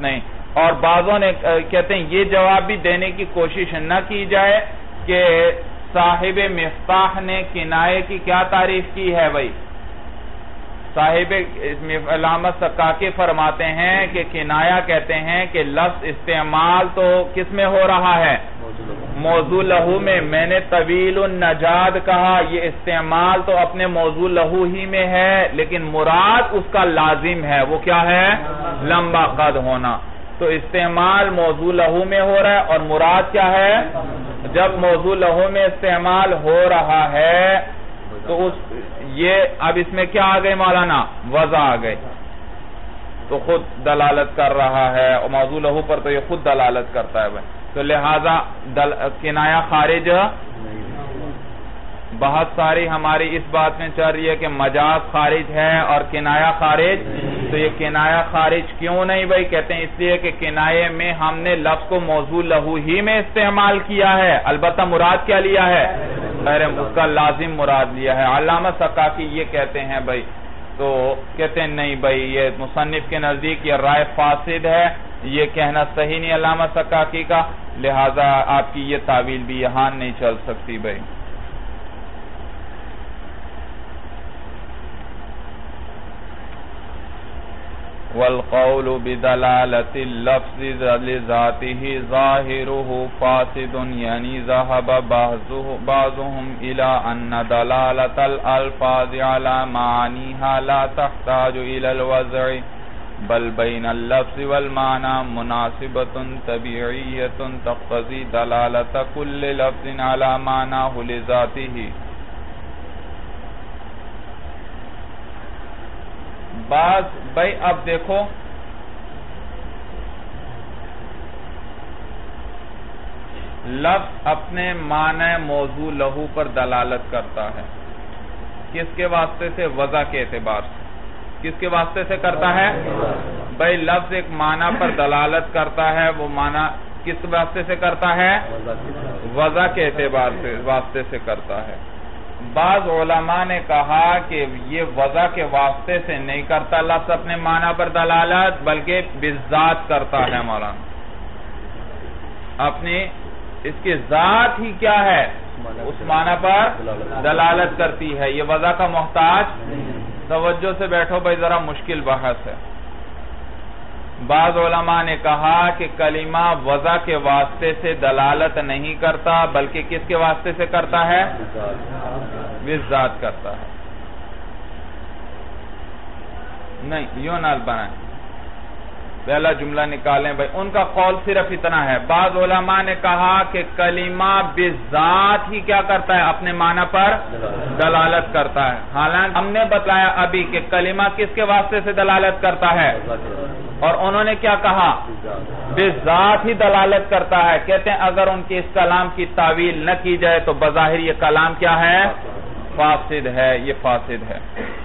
اور بعضوں نے کہتے ہیں یہ جواب بھی دینے کی کوشش نہ کی جائے کہ صاحب مفتاح نے کنائے کی کیا تعریف کی ہے بھائی. صاحب علامہ سکاکی فرماتے ہیں کہ کنایہ کہتے ہیں کہ لفظ استعمال تو کس میں ہو رہا ہے؟ موضوع لہو میں نے طویل النجاد کہا، یہ استعمال تو اپنے موضوع لہو ہی میں ہے، لیکن مراد اس کا لازم ہے، وہ کیا ہے؟ لمبا قد ہونا. تو استعمال موضوع لہو میں ہو رہا ہے اور مراد کیا ہے؟ جب موضوع لہو میں استعمال ہو رہا ہے تو یہ اب اس میں کیا آ گئے مولانا؟ وضع آ گئے، تو خود دلالت کر رہا ہے، اور موضوع لہو پر تو یہ خود دلالت کرتا ہے بھائی. تو لہذا کنایہ خارج. بہت ساری ہماری اس بات میں چل رہی ہے کہ مجاز خارج ہے اور کنایہ خارج. تو یہ کنایہ خارج کیوں نہیں بھائی؟ کہتے ہیں اس لیے کہ کنایے میں ہم نے لفظ کو موضوع لہو ہی میں استعمال کیا ہے، البتہ مراد کیا لیا ہے؟ اس کا لازم مراد لیا ہے. علامہ سکاکی یہ کہتے ہیں بھائی، تو کہتے ہیں نہیں بھائی، یہ مصنف کے نزدیک یہ رائے فاسد ہے، یہ کہنا صحیح نہیں علامہ سکاکی کا، لہذا آپ کی یہ تعویل بھی یہاں نہیں چل سکتی بھائی. والقول بدلالة اللفظ لذاته ظاهره فاسد، یعنی ذهب بعضهم إلى أن دلالة الألفاظ على معانيها لا تحتاج إلى الوضع، بل بين اللفظ والمعنى مناسبة طبيعية تقتضي دلالة كل لفظ على معناه لذاته. بعض بھائی اب دیکھو لفظ اپنے معنی موضوع لہو پر دلالت کرتا ہے، کس کے واسطے سے؟ وضع کے اعتبار سے. کس کے واسطے سے کرتا ہے بھائی؟ لفظ ایک معنی پر دلالت کرتا ہے، وہ معنی کس واسطے سے کرتا ہے؟ وضع کے اعتبار سے واسطے سے کرتا ہے. بعض علماء نے کہا کہ یہ وضع کے واسطے سے نہیں کرتا لفظ اپنے معنی پر دلالت، بلکہ بالذات کرتا ہے مولانا. اپنی اس کی ذات ہی کیا ہے؟ اس معنی پر دلالت کرتی ہے، یہ وضع کا محتاج. توجہ سے بیٹھو بھائی، ذرا مشکل بحث ہے. بعض علماء نے کہا کہ کلمہ وضع کے واسطے سے دلالت نہیں کرتا، بلکہ کس کے واسطے سے کرتا ہے؟ بالذات کرتا ہے. نہیں یوں نہ بنائیں، پہلا جملہ نکالیں بھائی. ان کا قول صرف اتنا ہے. بعض علماء نے کہا کہ کلمہ بالذات ہی کیا کرتا ہے؟ اپنے معنی پر دلالت کرتا ہے. حالانکہ ہم نے بتایا ابھی کہ کلمہ کس کے واسطے سے دلالت کرتا ہے، اور انہوں نے کیا کہا؟ بالذات ہی دلالت کرتا ہے. کہتے ہیں اگر ان کی اس کلام کی تعویل نہ کی جائے تو بظاہر یہ کلام کیا ہے؟ فاسد ہے. یہ فاسد ہے.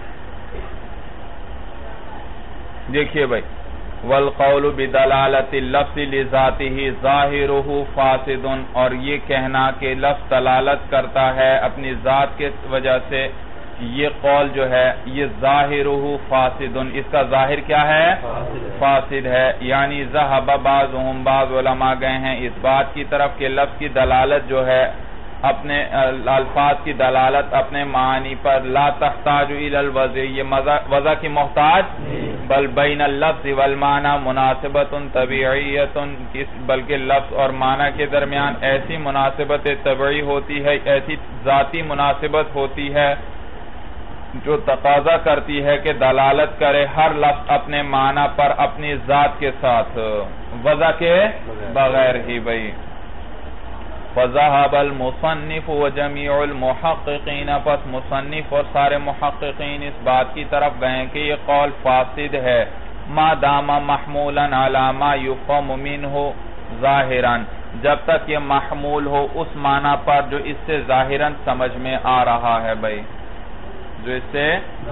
دیکھیے بھائی، والقول بدلالت اللفظ لذاته ظاہرہ فاسد، اور یہ کہنا کہ لفظ دلالت کرتا ہے اپنی ذات کے وجہ سے، یہ قول جو ہے یہ ظاہرہ فاسد، اس کا ظاہر کیا ہے؟ فاسد ہے. یعنی ذہب بعضهم، بعض علماء گئے ہیں اس بات کی طرف کہ لفظ کی دلالت جو ہے اپنے الفاظ کی دلالت اپنے معنی پر لا تحتاج الى الوضع، یہ وضع کی محتاج، بل بین اللفظ والمعنی مناسبت طبیعیت، بلکہ لفظ اور معنی کے درمیان ایسی مناسبت طبعی ہوتی ہے، ایسی ذاتی مناسبت ہوتی ہے جو تقاضا کرتی ہے کہ دلالت کرے ہر لفظ اپنے معنی پر اپنی ذات کے ساتھ، وضع کے بغیر ہی بھائی. فذهب المصنف وجميع المحققین، پس مصنف اور سارے محققین اس بات کی طرف گئے کہ یہ قول فاسد ہے، ما دام محمولا علی ما یفهم منہ ظاہرا، جب تک یہ محمول ہو اس معنی پر جو اس سے ظاہرا سمجھ میں آ رہا ہے بھائی، جو اس سے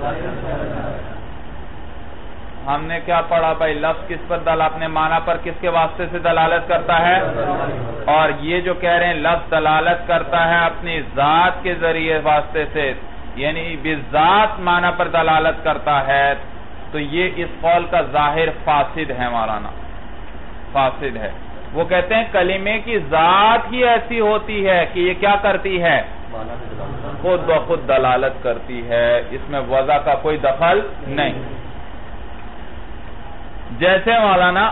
ہم نے کیا پڑھا بھائی؟ لفظ کس پر اپنے معنی پر کس کے واسطے سے دلالت کرتا ہے، اور یہ جو کہہ رہے ہیں لفظ دلالت کرتا ہے اپنی ذات کے ذریعے واسطے سے، یعنی بالذات معنی پر دلالت کرتا ہے، تو یہ اس قول کا ظاہر فاسد ہے مولانا. فاسد ہے. وہ کہتے ہیں کلمے کی ذات ہی ایسی ہوتی ہے کہ یہ کیا کرتی ہے؟ خود بخود دلالت کرتی ہے، اس میں وضع کا کوئی دخل نہیں. جیسے مولانا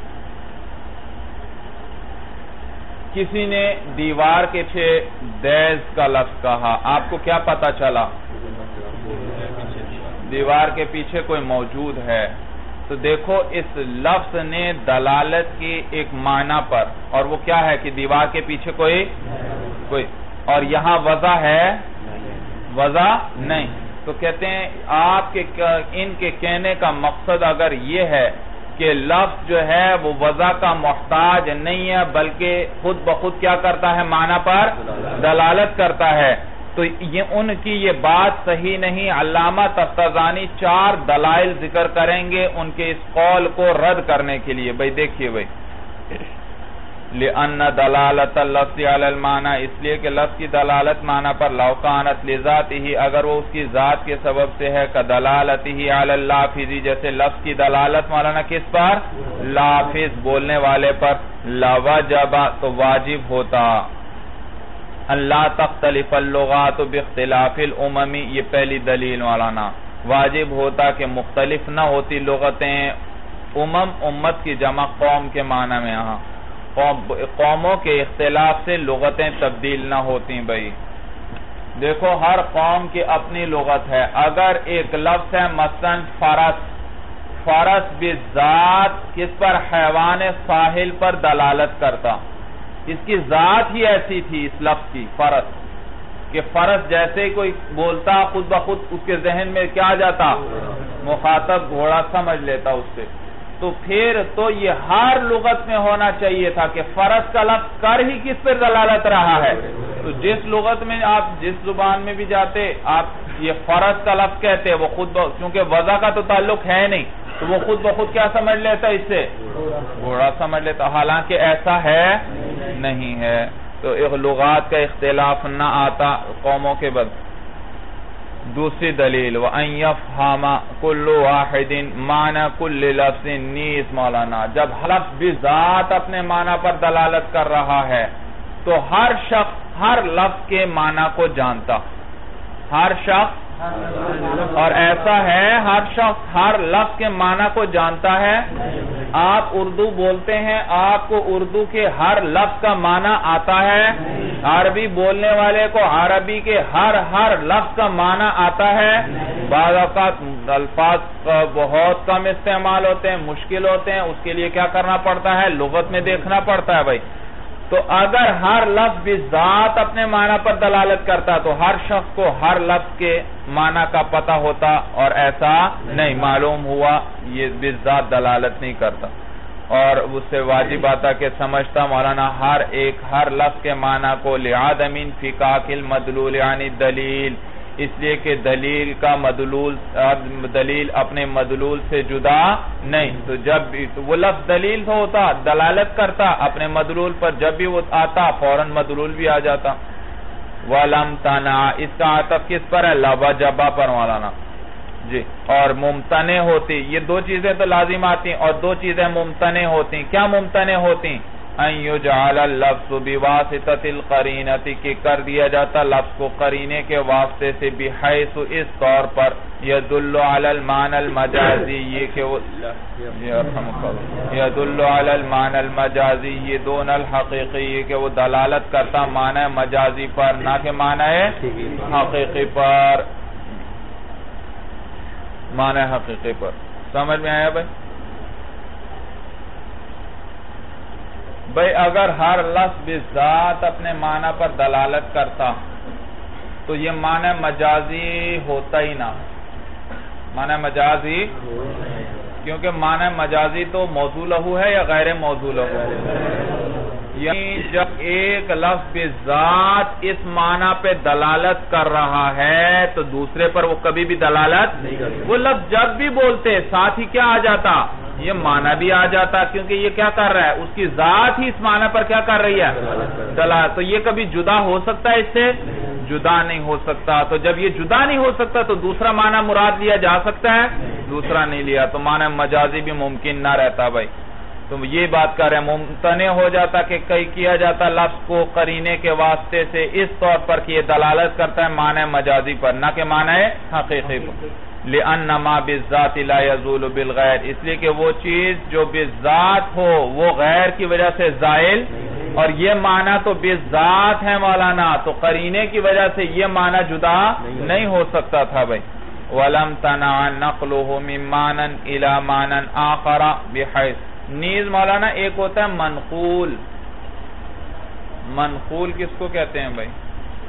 کسی نے دیوار کے پیچھے دیز کا لفظ کہا، آپ کو کیا پتا چلا؟ دیوار کے پیچھے کوئی موجود ہے. تو دیکھو اس لفظ نے دلالت کی ایک معنی پر، اور وہ کیا ہے کہ دیوار کے پیچھے کوئی اور یہاں وضع ہے؟ وضع نہیں. تو کہتے ہیں آپ کے ان کے کہنے کا مقصد اگر یہ ہے کہ لفظ جو ہے وہ وضع کا محتاج نہیں ہے بلکہ خود بخود کیا کرتا ہے؟ معنی پر دلالت کرتا ہے، تو ان کی یہ بات صحیح نہیں. علامہ تفتزانی 4 دلائل ذکر کریں گے ان کے اس قول کو رد کرنے کے لیے. بھئی دیکھیے بھئی، لِأَنَّ دَلَالَةَ اللَّفْظِ عَلَى الْمَعْنَى، اس لیے کہ لفظ کی دلالت معنی پر لَوْ كَانَتْ لِذَاتِهِ، اگر وہ اس کی ذات کے سبب سے ہے، كَدَلَالَتِهِ عَلَى اللَّافِظِ، جیسے لفظ کی دلالت مولانا کس پر؟ لافظ، بولنے والے پر. لَوَجَبَ، تو واجب ہوتا. اللہ تختلف اللغات باختلاف الامم، یہ پہلی دلیل مولانا. واجب ہوتا کہ مختلف نہ ہوتی لغتیں. امت کی جمع قوم کے معنی میں، یہاں قوموں کے اختلاف سے لغتیں تبدیل نہ ہوتی. بھائی دیکھو ہر قوم کی اپنی لغت ہے. اگر ایک لفظ ہے مثلا فرس بالذات، کس پر؟ حیوان ساحل پر دلالت کرتا. اس کی ذات ہی ایسی تھی اس لفظ کی، فرس، کہ فرس جیسے کوئی بولتا خود بخود اس کے ذہن میں کیا جاتا؟ مخاطب گھوڑا سمجھ لیتا اس سے. تو پھر تو یہ ہر لغت میں ہونا چاہیے تھا کہ فرس کا لفظ کر ہی کس پر دلالت رہا ہے. تو جس لغت میں آپ جس زبان میں بھی جاتے آپ یہ فرس کا لفظ کہتے، وہ خود کیونکہ وضع کا تو تعلق ہے نہیں، تو وہ خود بخود کیا سمجھ لیتا؟ اس سے گھوڑا سمجھ لیتا، حالانکہ ایسا ہے نہیں ہے. تو لغات کا اختلاف نہ آتا قوموں کے بعد. دوسری دلیل وَأَن يَفْهَمَ كُلُّ وَاحِدٍ مَعْنَى كُلِّ لَفْظٍ، نیز مولانا جب لفظ بذات اپنے معنی پر دلالت کر رہا ہے تو ہر شخص ہر لفظ کے معنی کو جانتا. ہر شخص، اور ایسا ہے ہر شخص ہر لفظ کے معنی کو جانتا ہے. آپ اردو بولتے ہیں، آپ کو اردو کے ہر لفظ کا معنی آتا ہے. عربی بولنے والے کو عربی کے ہر لفظ کا معنی آتا ہے. بعض اوقات الفاظ بہت کم استعمال ہوتے ہیں، مشکل ہوتے ہیں، اس کے لیے کیا کرنا پڑتا ہے؟ لغت میں دیکھنا پڑتا ہے. بھائی تو اگر ہر لفظ بذات اپنے معنی پر دلالت کرتا تو ہر شخص کو ہر لفظ کے معنی کا پتہ ہوتا، اور ایسا نہیں معلوم ہوا یہ بذات دلالت نہیں کرتا. اور اس سے واجب آتا کہ سمجھتا مولانا ہر لفظ کے معنی کو لعدم انفکاک المدلول یعنی دلیل، اس لیے کہ دلیل کا دلیل اپنے مدلول سے جدا نہیں. تو جب بھی وہ لفظ دلیل ہوتا دلالت کرتا اپنے مدلول پر، جب بھی وہ آتا فوراً مدلول بھی آ جاتا. وَلَمْ تَنَعَ، اس کا عطف کس پر ہے؟ لَوَجَبَ پر مولانا جی. اور ممتنع ہوتی، یہ 2 چیزیں تو لازم آتی اور 2 چیزیں ممتنع ہوتی. کیا ممتنع ہوتی؟ ان یجعل اللفظ بواسطۃ القرینۃ، کہ کر دیا جاتا لفظ کو قرینے کے واسطے سے، بحیث اس طور پر یدل علی المعنی المجازی، یہ کہ وہ یدل علی المعنی المجازی یہ دون الحقیقی، یہ کہ وہ دلالت کرتا معنی مجازی پر نہ کہ معنی حقیقی پر. معنی حقیقی پر سمجھ میں آیا بھائی؟ بھئی اگر ہر لفظ بذات اپنے معنی پر دلالت کرتا تو یہ معنی مجازی ہوتا ہی نہ. معنی مجازی، کیونکہ معنی مجازی تو موضوع لہو ہے یا غیر موضوع لہو؟ یعنی جب ایک لفظ بذات اس معنی پہ دلالت کر رہا ہے تو دوسرے پر وہ کبھی بھی دلالت نہیں کرتا. وہ لفظ جب بھی بولتے ساتھ ہی کیا آ جاتا؟ یہ معنی بھی آ جاتا، کیونکہ یہ کیا کر رہا ہے؟ اس کی ذات ہی اس معنی پر کیا کر رہی ہے؟ دلالت. تو یہ کبھی جدا ہو سکتا ہے؟ اس سے جدا نہیں ہو سکتا. تو جب یہ جدا نہیں ہو سکتا تو دوسرا معنی مراد لیا جا سکتا ہے؟ دوسرا نہیں لیا، تو معنی مجازی بھی ممکن نہ رہتا. بھائی تو یہ بات کر رہے ہیں ممتنع ہو جاتا کہ کئی کیا جاتا لفظ کو قرینے کے واسطے سے اس طور پر کہ یہ دلالت کرتا ہے معنی مجازی پر نہ کہ معنی حقیقی پر لأن ما بالذات لا يزول بالغیر اس لیے کہ وہ چیز جو بالذات ہو وہ غیر کی وجہ سے زائل اور یہ معنی تو بالذات ہے مولانا تو قرینے کی وجہ سے یہ معنی جدا نہیں ہو سکتا تھا بھائی وَلَمْ تَنَعَ نَقْلُهُ مِن مَّعْنًا إِلَى مَّعْنًا آخَرَ بِحَيْث نیز مولانا ایک ہوتا ہے منقول منقول کس کو کہتے ہیں بھائی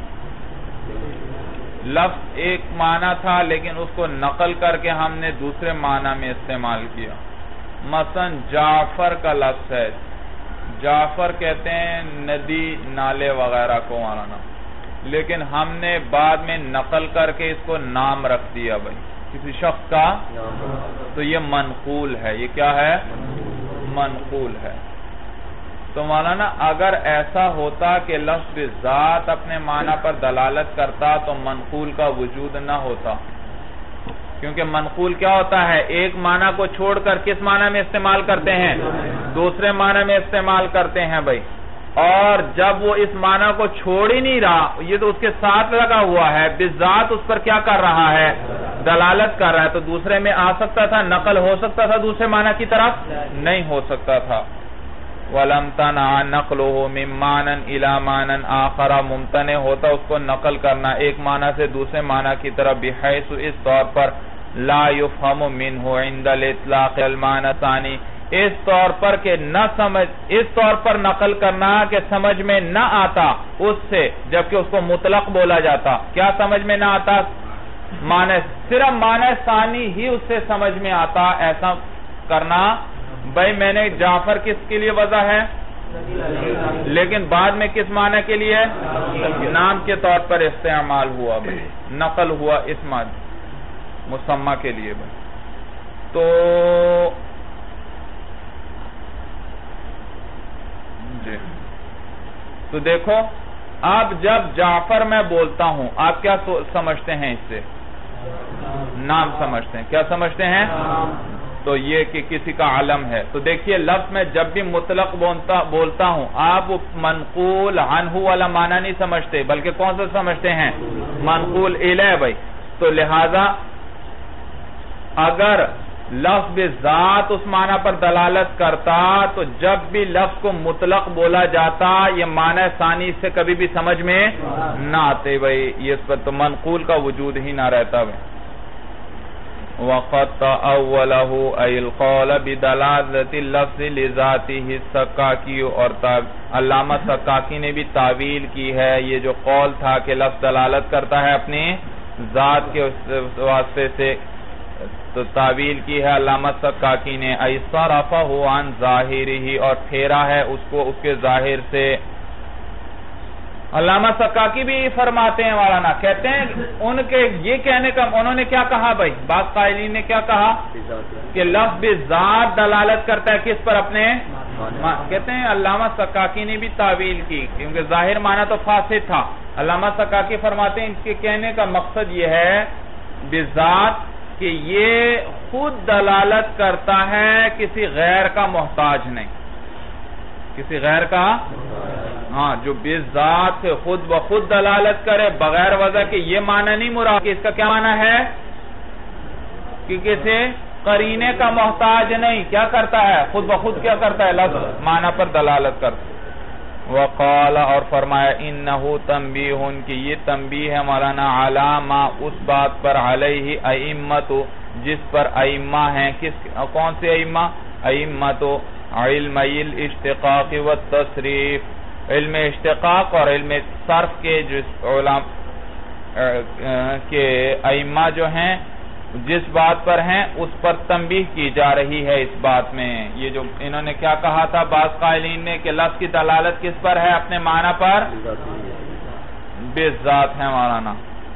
لفظ ایک معنی تھا لیکن اس کو نقل کر کے ہم نے دوسرے معنی میں استعمال کیا مثلا جعفر کا لفظ ہے جعفر کہتے ہیں ندی نالے وغیرہ کو مولانا لیکن ہم نے بعد میں نقل کر کے اس کو نام رکھ دیا بھائی کسی شخص کا تو یہ منقول ہے یہ کیا ہے منقول ہے تو مولانا اگر ایسا ہوتا کہ لفظ ذات اپنے معنی پر دلالت کرتا تو منقول کا وجود نہ ہوتا کیونکہ منقول کیا ہوتا ہے ایک معنی کو چھوڑ کر کس معنی میں استعمال کرتے ہیں دوسرے معنی میں استعمال کرتے ہیں بھائی اور جب وہ اس معنی کو چھوڑ ہی نہیں رہا یہ تو اس کے ساتھ لگا ہوا ہے بالذات اس پر کیا کر رہا ہے دلالت کر رہا ہے تو دوسرے میں آ سکتا تھا نقل ہو سکتا تھا دوسرے معنی کی طرف نہیں ہو سکتا تھا وَلَمْ تَنَعَ نَقْلُهُ مِن مَّعْنًا إِلَى مَّعْنًا آخَرَ ممتنع ہوتا اس کو نقل کرنا ایک معنی سے دوسرے معنی کی طرف بحیث اس طور پر لا يفهم منه عند الاطلاق المعنى الثاني اس طور پر کہ نہ سمجھ اس طور پر نقل کرنا کہ سمجھ میں نہ آتا اس سے جبکہ اس کو مطلق بولا جاتا کیا سمجھ میں نہ آتا معنی صرف معنی ثانی ہی اس سے سمجھ میں آتا ایسا کرنا بھائی میں نے جعفر کس کے لیے وضع ہے لیکن بعد میں کس معنی کے لیے نام کے طور پر استعمال ہوا بھائی نقل ہوا اس مسمى کے لیے بھائی تو جی تو دیکھو آپ جب جعفر میں بولتا ہوں آپ کیا سمجھتے ہیں اس سے نام سمجھتے ہیں کیا سمجھتے ہیں تو یہ کہ کسی کا علم ہے تو دیکھیے لفظ میں جب بھی مطلق بولتا ہوں آپ منقول عنہ والا معنی نہیں سمجھتے بلکہ کون سا سمجھتے ہیں منقول الیہ بھائی تو لہذا اگر لفظ ذات اس معنی پر دلالت کرتا تو جب بھی لفظ کو مطلق بولا جاتا یہ معنی ثانی سے کبھی بھی سمجھ میں نہ آتے بھائی یہ اس پر تو منقول کا وجود ہی نہ رہتا بھائی وَقَدْ تَأَوَّلَهُ أَيْ الْقَوْلَ بِدَلَالَةِ اللَّفْظِ لِذَاتِهِ السَّقَّاقِيُّ اور علامہ سقاقی نے بھی تعویل کی ہے یہ جو قول تھا کہ لفظ دلالت کرتا ہے اپنی ذات کے واسطے سے تو تعویل کی ہے علامہ سقاقی نے أَيْ صَرَفَهُ عَنْ ظَاهِرِهِ اور پھیرا ہے اس کو اس کے ظاہر سے علامہ سقاقی بھی فرماتے ہیں مولانا کہتے ہیں ان کے یہ کہنے کا انہوں نے کیا کہا بھائی بعض قائلین نے کیا کہا کہ لفظ ذات دلالت کرتا ہے کس پر اپنے کہتے ہیں علامہ سقاقی نے بھی تعویل کی کیونکہ ظاہر معنی تو فاسد تھا علامہ سقاقی فرماتے ہیں ان کے کہنے کا مقصد یہ ہے بذات کہ یہ خود دلالت کرتا ہے کسی غیر کا محتاج نہیں کسی غیر کا ہاں جو بذات سے خود بخود دلالت کرے بغیر وجہ کہ یہ معنی نہیں مراد کہ اس کا کیا معنی ہے کہ کسی قرینے کا محتاج نہیں کیا کرتا ہے خود بخود کیا کرتا ہے لفظ معنی پر دلالت کرتا وقال اور فرمایا انہو تنبیہ کہ یہ تنبیہ ہے مولانا علامہ اس بات پر علیہ ائمت جس پر ائمہ ہیں کون سے ائمہ ائمت علم الاشتقاق والتصریف علم اشتقاق اور علم صرف کے جو علماء کے ائمہ جو ہیں جس بات پر ہیں اس پر تنبیہ کی جا رہی ہے اس بات میں یہ جو انہوں نے کیا کہا تھا بعض قائلین نے کہ لفظ کی دلالت کس پر ہے اپنے معنی پر بالذات ہے مولانا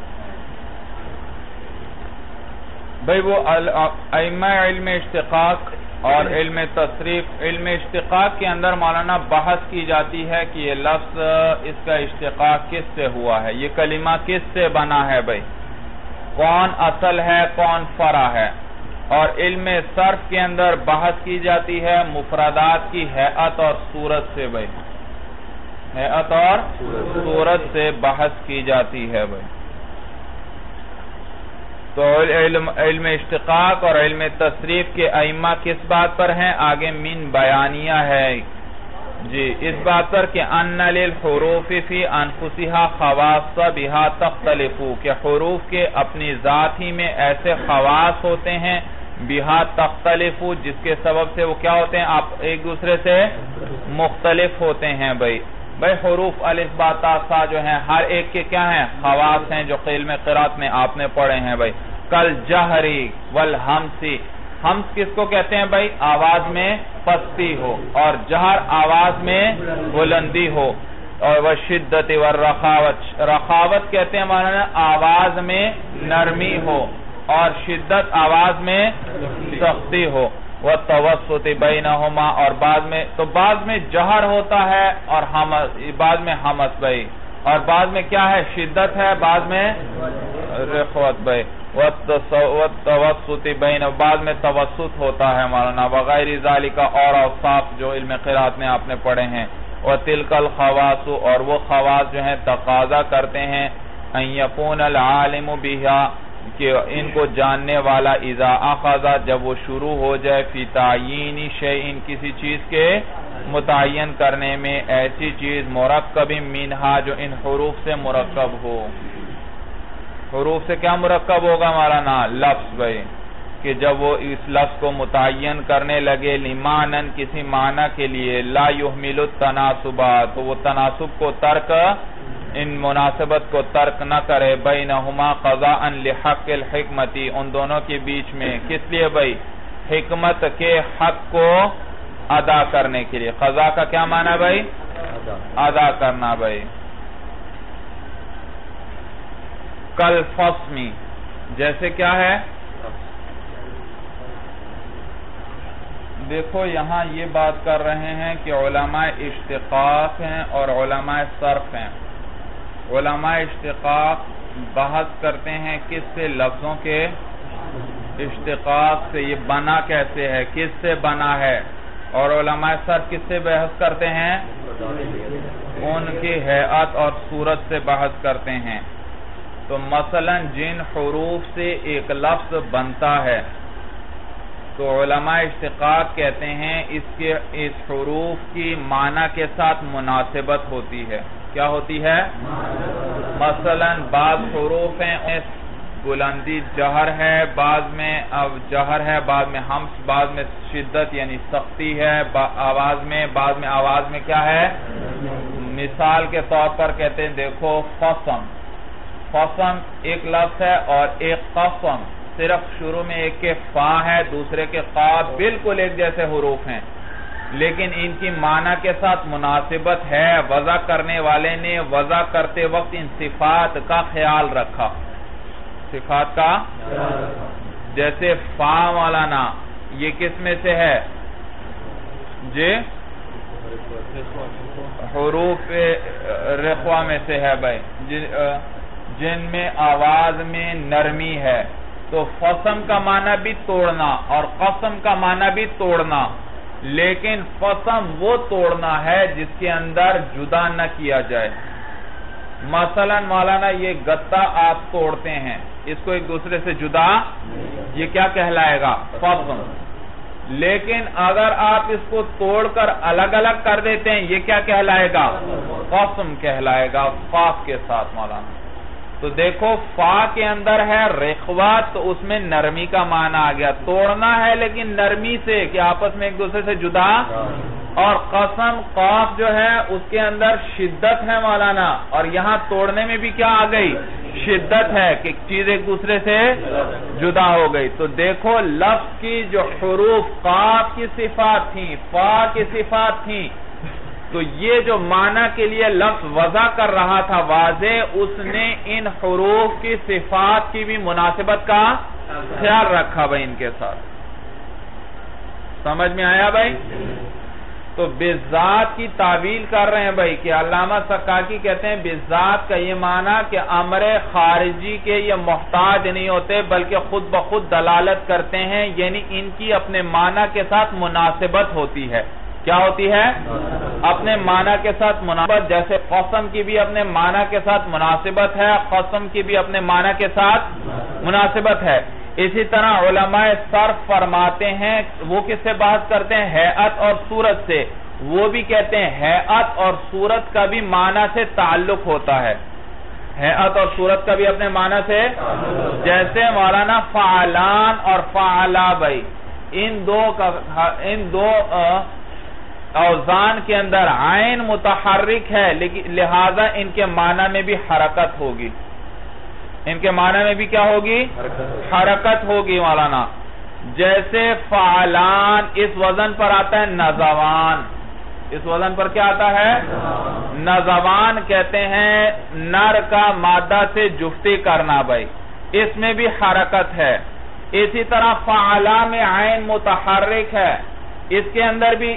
بھئی وہ ائمہ علم اشتقاق اور علم تصریف علم اشتقاق کے اندر مولانا بحث کی جاتی ہے کہ یہ لفظ اس کا اشتقاق کس سے ہوا ہے یہ کلمہ کس سے بنا ہے بھئی کون اصل ہے کون فرع ہے اور علم صرف کے اندر بحث کی جاتی ہے مفردات کی ہیئت اور صورت سے بھائی، ہیئت اور صورت سے بحث کی جاتی ہے بھائی. تو علم اشتقاق اور علم تصریف کے ائمہ کس بات پر ہیں؟ آگے من بیانیہ ہے جی، اس بات پر کہ ان للحروف فی انفسها خواص بها تختلف، کہ حروف کے اپنی ذات ہی میں ایسے خواص ہوتے ہیں بها تختلف، جس کے سبب سے وہ کیا ہوتے ہیں؟ آپ ایک دوسرے سے مختلف ہوتے ہیں بھائی. حروف الف با تا سا جو ہیں ہر ایک کے کیا ہیں؟ خواص ہیں، جو علم قرات میں آپ نے پڑھے ہیں بھائی. کل جہری والہمسی، ہمس کس کو کہتے ہیں بھائی؟ آواز میں پستی ہو، اور جہر آواز میں بلندی ہو. اور وشدت والرخاوت، رخاوت کہتے ہیں معنی آواز میں نرمی ہو، اور شدت آواز میں سختی ہو. والتوسط بینہما، اور بعد میں جہر ہوتا ہے اور بعد میں ہمس بھائی، اور بعد میں کیا ہے؟ شدت ہے، بعد میں رخوت بھائی. والتوسط بین، بعد میں توسط ہوتا ہے مولانا. وغیر ذالک، اور اوصاف جو علم قرات میں آپ نے پڑھے ہیں. وتلک الخواص، اور وہ خواص جو ہیں تقاضا کرتے ہیں ان یکون العالم بها، کہ ان کو جاننے والا اذا اخذ، جب وہ شروع ہو جائے فی تعیین شیء، کسی چیز کے متعین کرنے میں، ایسی چیز مرکب منہا جو ان حروف سے مرکب ہو. حروف سے کیا مرکب ہوگا مولانا؟ لفظ بھائی، کہ جب وہ اس لفظ کو متعین کرنے لگے لمانن، کسی معنی کے لیے، لا یحمل التناسبات، تو وہ تناسب کو ترک، ان مناسبت کو ترک نہ کرے. بینہما قضاء لحق الحکمتی، ان دونوں کے بیچ میں کس لیے بھائی؟ حکمت کے حق کو ادا کرنے کے لیے. قضاء کا کیا معنی بھائی؟ ادا کرنا بھائی. کل فصمی، جیسے کیا ہے؟ دیکھو یہاں یہ بات کر رہے ہیں کہ علماء اشتقاق ہیں اور علماء صرف ہیں. علماء اشتقاق بحث کرتے ہیں کس سے؟ لفظوں کے اشتقاق سے، یہ بنا کیسے ہے، کس سے بنا ہے. اور علماء صرف کس سے بحث کرتے ہیں؟ ان کی ہیئت اور صورت سے بحث کرتے ہیں. تو مثلا جن حروف سے ایک لفظ بنتا ہے تو علماء اشتقاق کہتے ہیں اس حروف کی معنی کے ساتھ مناسبت ہوتی ہے. کیا ہوتی ہے؟ مثلا بعض حروف ہیں بلندی جہر ہے، بعض میں جہر ہے، بعض میں ہمس، بعض میں شدت یعنی سختی ہے آواز میں، بعض میں آواز میں کیا ہے؟ مثال کے طور پر کہتے ہیں دیکھو فصم، فصم ایک لفظ ہے، اور ایک قسم، صرف شروع میں ایک کے فا ہے، دوسرے کے قاف، بالکل ایک جیسے حروف ہیں، لیکن ان کی معنی کے ساتھ مناسبت ہے. وضع کرنے والے نے وضع کرتے وقت ان صفات کا خیال رکھا، صفات کا. جیسے فا مولانا یہ کس میں سے ہے جی؟ حروف رخوہ میں سے ہے بھائی، جن میں آواز میں نرمی ہے. تو فصم کا معنی بھی توڑنا اور قسم کا معنی بھی توڑنا، لیکن فصم وہ توڑنا ہے جس کے اندر جدا نہ کیا جائے. مثلا مولانا یہ گتا آپ توڑتے ہیں، اس کو ایک دوسرے سے جدا، یہ کیا کہلائے گا؟ فصم. لیکن اگر آپ اس کو توڑ کر الگ الگ کر دیتے ہیں یہ کیا کہلائے گا؟ قسم کہلائے گا، قاف کے ساتھ مولانا. تو دیکھو فا کے اندر ہے رخوہ، تو اس میں نرمی کا معنی آ گیا، توڑنا ہے لیکن نرمی سے کہ آپس میں ایک دوسرے سے جدا. اور قسم قاف جو ہے اس کے اندر شدت ہے مولانا، اور یہاں توڑنے میں بھی کیا آ گئی؟ شدت ہے کہ چیز ایک دوسرے سے جدا ہو گئی. تو دیکھو لفظ کی جو حروف قاف کی صفات تھیں، فا کی صفات تھیں، تو یہ جو معنی کے لیے لفظ وضع کر رہا تھا واضح، اس نے ان حروف کی صفات کی بھی مناسبت کا خیال رکھا بھائی ان کے ساتھ. سمجھ میں آیا بھائی؟ تو تو بالذات کی تعویل کر رہے ہیں بھائی کہ علامہ سکاکی کہتے ہیں بالذات کا یہ معنی کہ امر خارجی کے یہ محتاج نہیں ہوتے بلکہ خود بخود دلالت کرتے ہیں، یعنی ان کی اپنے معنی کے ساتھ مناسبت ہوتی ہے۔ کیا ہوتی ہے؟ اپنے معنی کے ساتھ مناسبت، جیسے قسم کی بھی اپنے معنی کے ساتھ مناسبت ہے، قسم کی بھی اپنے معنی کے ساتھ مناسبت ہے۔ اسی طرح علماء صرف فرماتے ہیں، وہ کس سے بات کرتے ہیں؟ ہیئت اور صورت سے۔ وہ بھی کہتے ہیں ہیئت اور صورت کا بھی معنی سے تعلق ہوتا ہے، ہیئت اور صورت کا بھی اپنے معنی سے، جیسے مولانا فعلان اور فعلا بھائی، ان دو اوزان کے اندر عین متحرک ہے، لہذا ان کے معنی میں بھی حرکت ہوگی، ان کے معنی میں بھی کیا ہوگی؟ حرکت ہوگی مولانا۔ جیسے فعلان اس وزن پر آتا ہے نزوان، اس وزن پر کیا آتا ہے؟ نزوان کہتے ہیں نر کا مادہ سے جفتی کرنا بھائی، اس میں بھی حرکت ہے۔ اسی طرح فعلا میں عین متحرک ہے، اس کے اندر بھی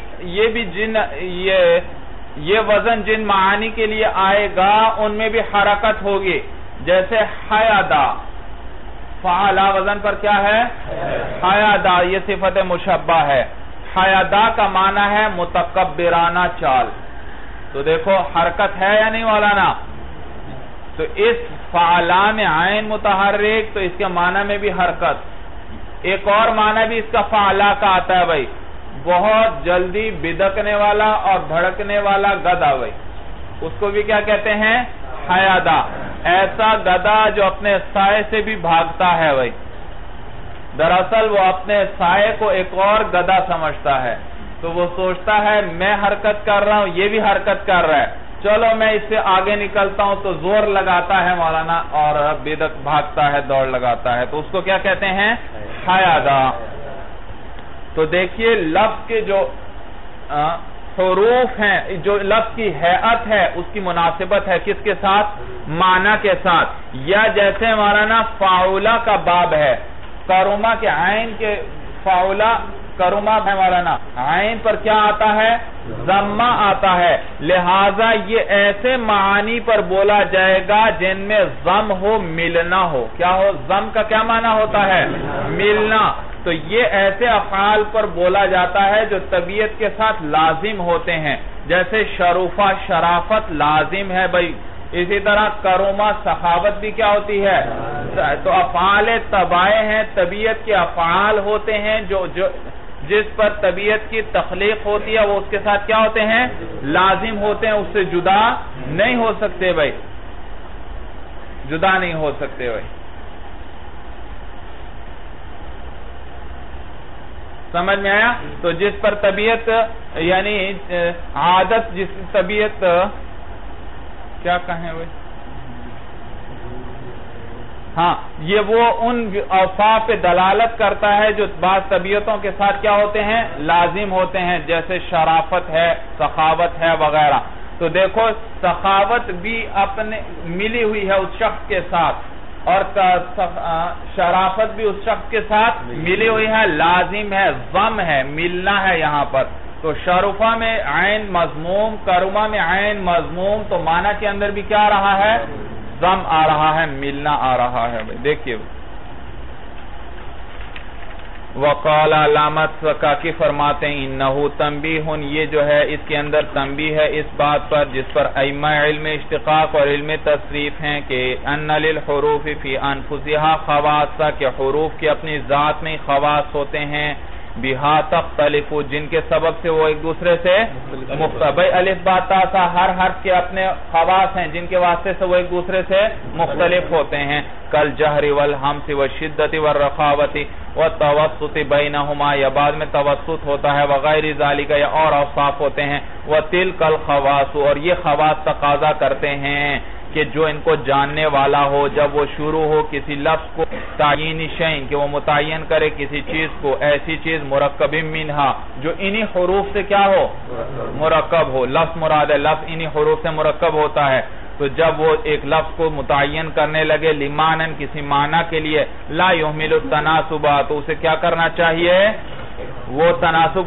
یہ وزن جن معانی کے لیے آئے گا ان میں بھی حرکت ہوگی، جیسے حیادا، فعلا وزن پر کیا ہے؟ حیادا، یہ صفت مشبہ ہے۔ حیادا کا معنی ہے متکبرانہ چال، تو دیکھو حرکت ہے یا نہیں مولانا؟ تو اس فعلا میں عین متحرک، تو اس کے معنی میں بھی حرکت۔ ایک اور معنی بھی اس کا فعلا کا آتا ہے بھائی، بہت جلدی بدکنے والا اور بھڑکنے والا گدھا بھائی، اس کو بھی کیا کہتے ہیں؟ حیادا، ایسا گدھا جو اپنے سائے سے بھی بھاگتا ہے بھائی، دراصل وہ اپنے سائے کو ایک اور گدھا سمجھتا ہے، تو وہ سوچتا ہے میں حرکت کر رہا ہوں، یہ بھی حرکت کر رہا ہے، چلو میں اس سے آگے نکلتا ہوں، تو زور لگاتا ہے مولانا اور بدک بھاگتا ہے، دوڑ لگاتا ہے، تو اس کو کیا کہتے ہیں؟ حیادا۔ تو دیکھیے لفظ کے جو حروف ہیں، جو لفظ کی ہیئت ہے اس کی مناسبت ہے کس کے ساتھ؟ معنی کے ساتھ۔ یا جیسے مولانا فاعلا کا باب ہے، کرما کے عین کے فاعلا کرما ہے مولانا، عین پر کیا آتا ہے؟ ضمہ آتا ہے، لہذا یہ ایسے معانی پر بولا جائے گا جن میں ضم ہو، ملنا ہو۔ کیا ہو؟ ضم کا کیا معنی ہوتا ہے؟ ملنا۔ تو یہ ایسے افعال پر بولا جاتا ہے جو طبیعت کے ساتھ لازم ہوتے ہیں، جیسے شروفہ شرافت لازم ہے بھائی، اسی طرح کروما سخاوت بھی کیا ہوتی ہے؟ تو افعال تبائع ہیں، طبیعت کے افعال ہوتے ہیں جو جس پر طبیعت کی تخلیق ہوتی ہے وہ اس کے ساتھ کیا ہوتے ہیں؟ لازم ہوتے ہیں، اس سے جدا نہیں ہو سکتے بھائی، جدا نہیں ہو سکتے بھائی۔ سمجھ میں آیا؟ تو جس پر طبیعت یعنی عادت، جس طبیعت کیا کہیں وہ، ہاں یہ وہ ان اوصاف پہ دلالت کرتا ہے جو بعض طبیعتوں کے ساتھ کیا ہوتے ہیں؟ لازم ہوتے ہیں، جیسے شرافت ہے، سخاوت ہے وغیرہ۔ تو دیکھو سخاوت بھی اپنے ملی ہوئی ہے اس شخص کے ساتھ، اور شرافت بھی اس شخص کے ساتھ ملی ہوئی ہے، لازم ہے، ضم ہے، ملنا ہے یہاں پر۔ تو شرفہ میں عین مضموم، کرما میں عین مضموم، تو معنی کے اندر بھی کیا آ رہا ہے؟ ضم آ رہا ہے، ملنا آ رہا ہے۔ دیکھیے وقال علامت سکاکی فرماتے ہیں انہو تنبیہ، یہ جو ہے اس کے اندر تنبیہ ہے اس بات پر جس پر ائمہ علم اشتقاق اور علم تصریف ہیں کہ ان للحروف فی انفسها خواص، کہ حروف کے اپنی ذات میں خواص ہوتے ہیں، بہا تختلف، جن کے سبب سے وہ ایک دوسرے سے مختلف، الف با تا سا ہر حرف کے اپنے خواص ہیں جن کے واسطے سے وہ ایک دوسرے سے مختلف ہوتے ہیں، کل جہر والحمس والشدت والرخاوت والتوسط بینہما، یا بعد میں توسط ہوتا ہے، وغیر ذالک، یا اور اوصاف ہوتے ہیں، وتلک الخواص، اور یہ خواص تقاضا کرتے ہیں کہ جو ان کو جاننے والا ہو جب وہ شروع ہو کسی لفظ کو تعین شیء، کہ وہ متعین کرے کسی چیز کو، ایسی چیز مرکب منہا جو انہی حروف سے کیا ہو؟ مرکب ہو، لفظ مراد ہے، لفظ انہی حروف سے مرکب ہوتا ہے، تو جب وہ ایک لفظ کو متعین کرنے لگے لمانن، کسی معنی کے لیے، لا یحمل التناسب، تو اسے کیا کرنا چاہیے؟ وہ تناسب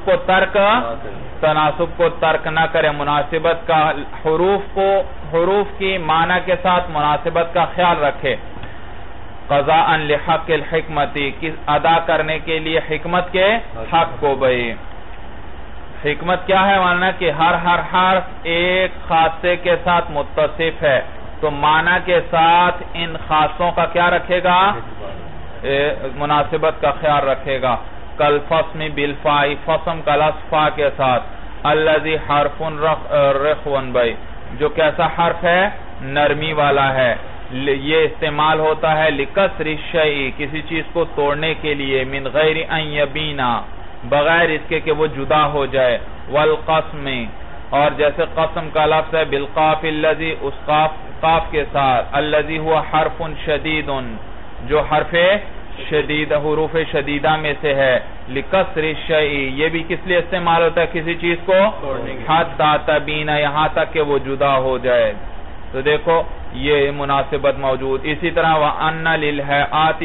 کو ترک نہ کرے، مناسبت کا حروف کی معنی کے ساتھ مناسبت کا خیال رکھے. قضاء لحق الحکمتی، ادا کرنے کے لیے حکمت کے حق کو. بھئی حکمت کیا ہے؟ مانا کہ ہر حرف ایک خاصے کے ساتھ متصف ہے، تو معنی کے ساتھ ان خاصوں کا کیا رکھے گا؟ مناسبت کا خیال رکھے گا. کالفصم بالفاء، فصم کا لفظ فا کے ساتھ. الذی حرف رخون، بھائی جو کیسا حرف ہے؟ نرمی والا ہے. یہ استعمال ہوتا ہے لکسر الشیء، کسی چیز کو توڑنے کے لیے. من غیر ان یبینا، بغیر اس کے کہ وہ جدا ہو جائے. والقسم، اور جیسے قسم کا لفظ ہے بالقاف الذی، اس قاف کے ساتھ. الذی ہوا حرف شدید، جو حرف شدید حروف شدیدہ میں سے ہے. لکسر الشیء، یہ بھی کس لیے استعمال ہوتا ہے؟ کسی چیز کو حتی تبین، یہاں تک کہ وہ جدا ہو جائے. تو دیکھو یہ مناسبت موجود. اسی طرح وَأَنَّ لِلْحَيَآتِ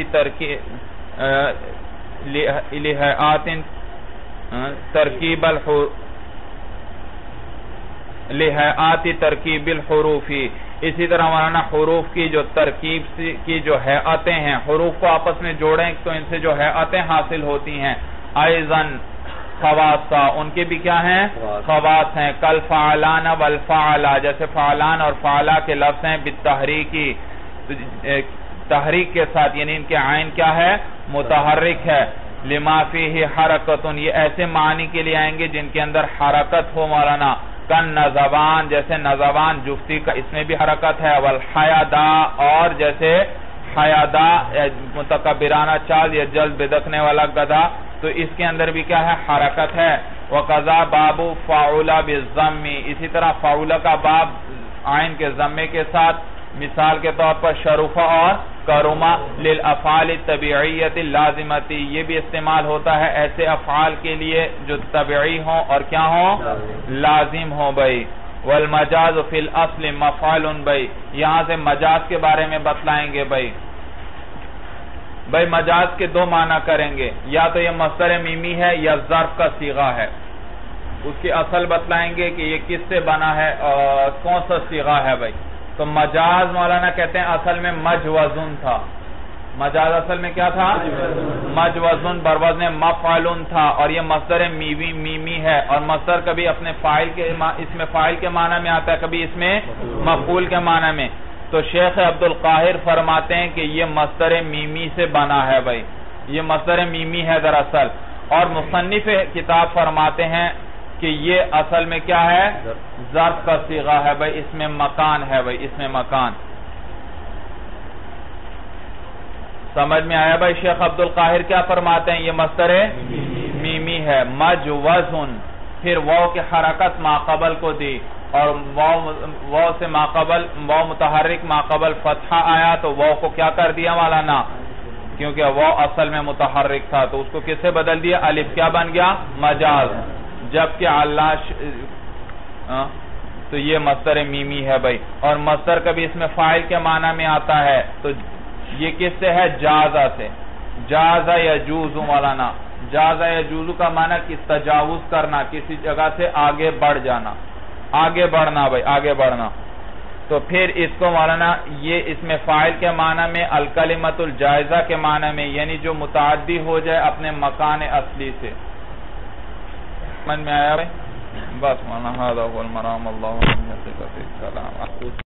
ترکیب الحروف، اسی طرح مولانا حروف کی جو ترکیب کی جو حیاتیں ہیں، حروف کو آپس میں جوڑیں تو ان سے جو حیاتیں حاصل ہوتی ہیں. ایضاً خواصا، ان کے بھی کیا ہیں؟ خواص ہیں. کل فعلان والفعلا، جیسے فعلان اور فعلا کے لفظ ہیں بالتحریکی، تحریک کے ساتھ، یعنی ان کے عین کیا ہے؟ متحرک ہے. لما فیہ حرکت، یہ ایسے معنی کے لیے آئیں گے جن کے اندر حرکت ہو. مولانا کن نزبان، جیسے نزبان جفتی کا، اس میں بھی حرکت ہے. والحیادا، اور جیسے حیادا متکبرانہ چال یا جلد بدکنے والا گدھا، تو اس کے اندر بھی کیا ہے؟ حرکت ہے. وقضا باب فاعل بالضم، اسی طرح فاعل کا باب عین کے ضمے کے ساتھ. مثال کے طور پر شرف اور کرما للافعال الطبیعیت اللازمتی، یہ بھی استعمال ہوتا ہے ایسے افعال کے لیے جو طبیعی ہوں اور کیا ہوں؟ لازم ہوں. بھائی والمجاز فی الاصل مفعول، بھائی یہاں سے مجاز کے بارے میں بتلائیں گے. بھائی مجاز کے دو معنی کریں گے، یا تو یہ مصدر میمی ہے یا ظرف کا صیغہ ہے. اس کی اصل بتلائیں گے کہ یہ کس سے بنا ہے اور کون سا صیغہ ہے. بھائی تو مجاز مولانا کہتے ہیں اصل میں مجوزن تھا. مجاز اصل میں کیا تھا؟ مجوزن بروزن مفعول تھا، اور یہ مصدر میمی ہے. اور مصدر کبھی اپنے فاعل کے اس میں فاعل کے معنی میں آتا ہے، کبھی اس میں مفعول کے معنی میں. تو شیخ عبدالقاہر فرماتے ہیں کہ یہ مصدر میمی سے بنا ہے. بھائی یہ مصدر میمی ہے دراصل. اور مصنف کتاب فرماتے ہیں کہ یہ اصل میں کیا ہے؟ ظرف کا صیغہ ہے. بھائی اس میں مکان ہے. بھائی اس میں مکان. سمجھ میں آیا؟ بھائی شیخ عبدالقاہر کیا فرماتے ہیں؟ یہ مصدر میمی ہے. مجوزن، پھر واو کے حرکت ماقبل کو دی، اور واو سے ماقبل، واو متحرک ماقبل فتحہ آیا تو واو کو کیا کر دیا مولانا؟ کیونکہ واو اصل میں متحرک تھا تو اس کو کس سے بدل دیا؟ الف. کیا بن گیا؟ مجاز. جبکہ تو یہ مصدر میمی ہے. بھائی اور مصدر کبھی اس میں فاعل کے معنی میں آتا ہے، تو یہ کس سے ہے؟ جازہ سے. جازہ یجوز مولانا، جازہ یجوز کا معنی کہ تجاوز کرنا، کسی جگہ سے آگے بڑھ جانا، آگے بڑھنا. بھائی آگے بڑھنا. تو پھر اس کو مولانا یہ اس میں فاعل کے معنی میں، الکلمۃ الجائزہ کے معنی میں، یعنی جو متعدی ہو جائے اپنے مکان اصلی سے. سمجھ میں آیا بھائی؟ بس مولانا هذا هو المرام. اللہ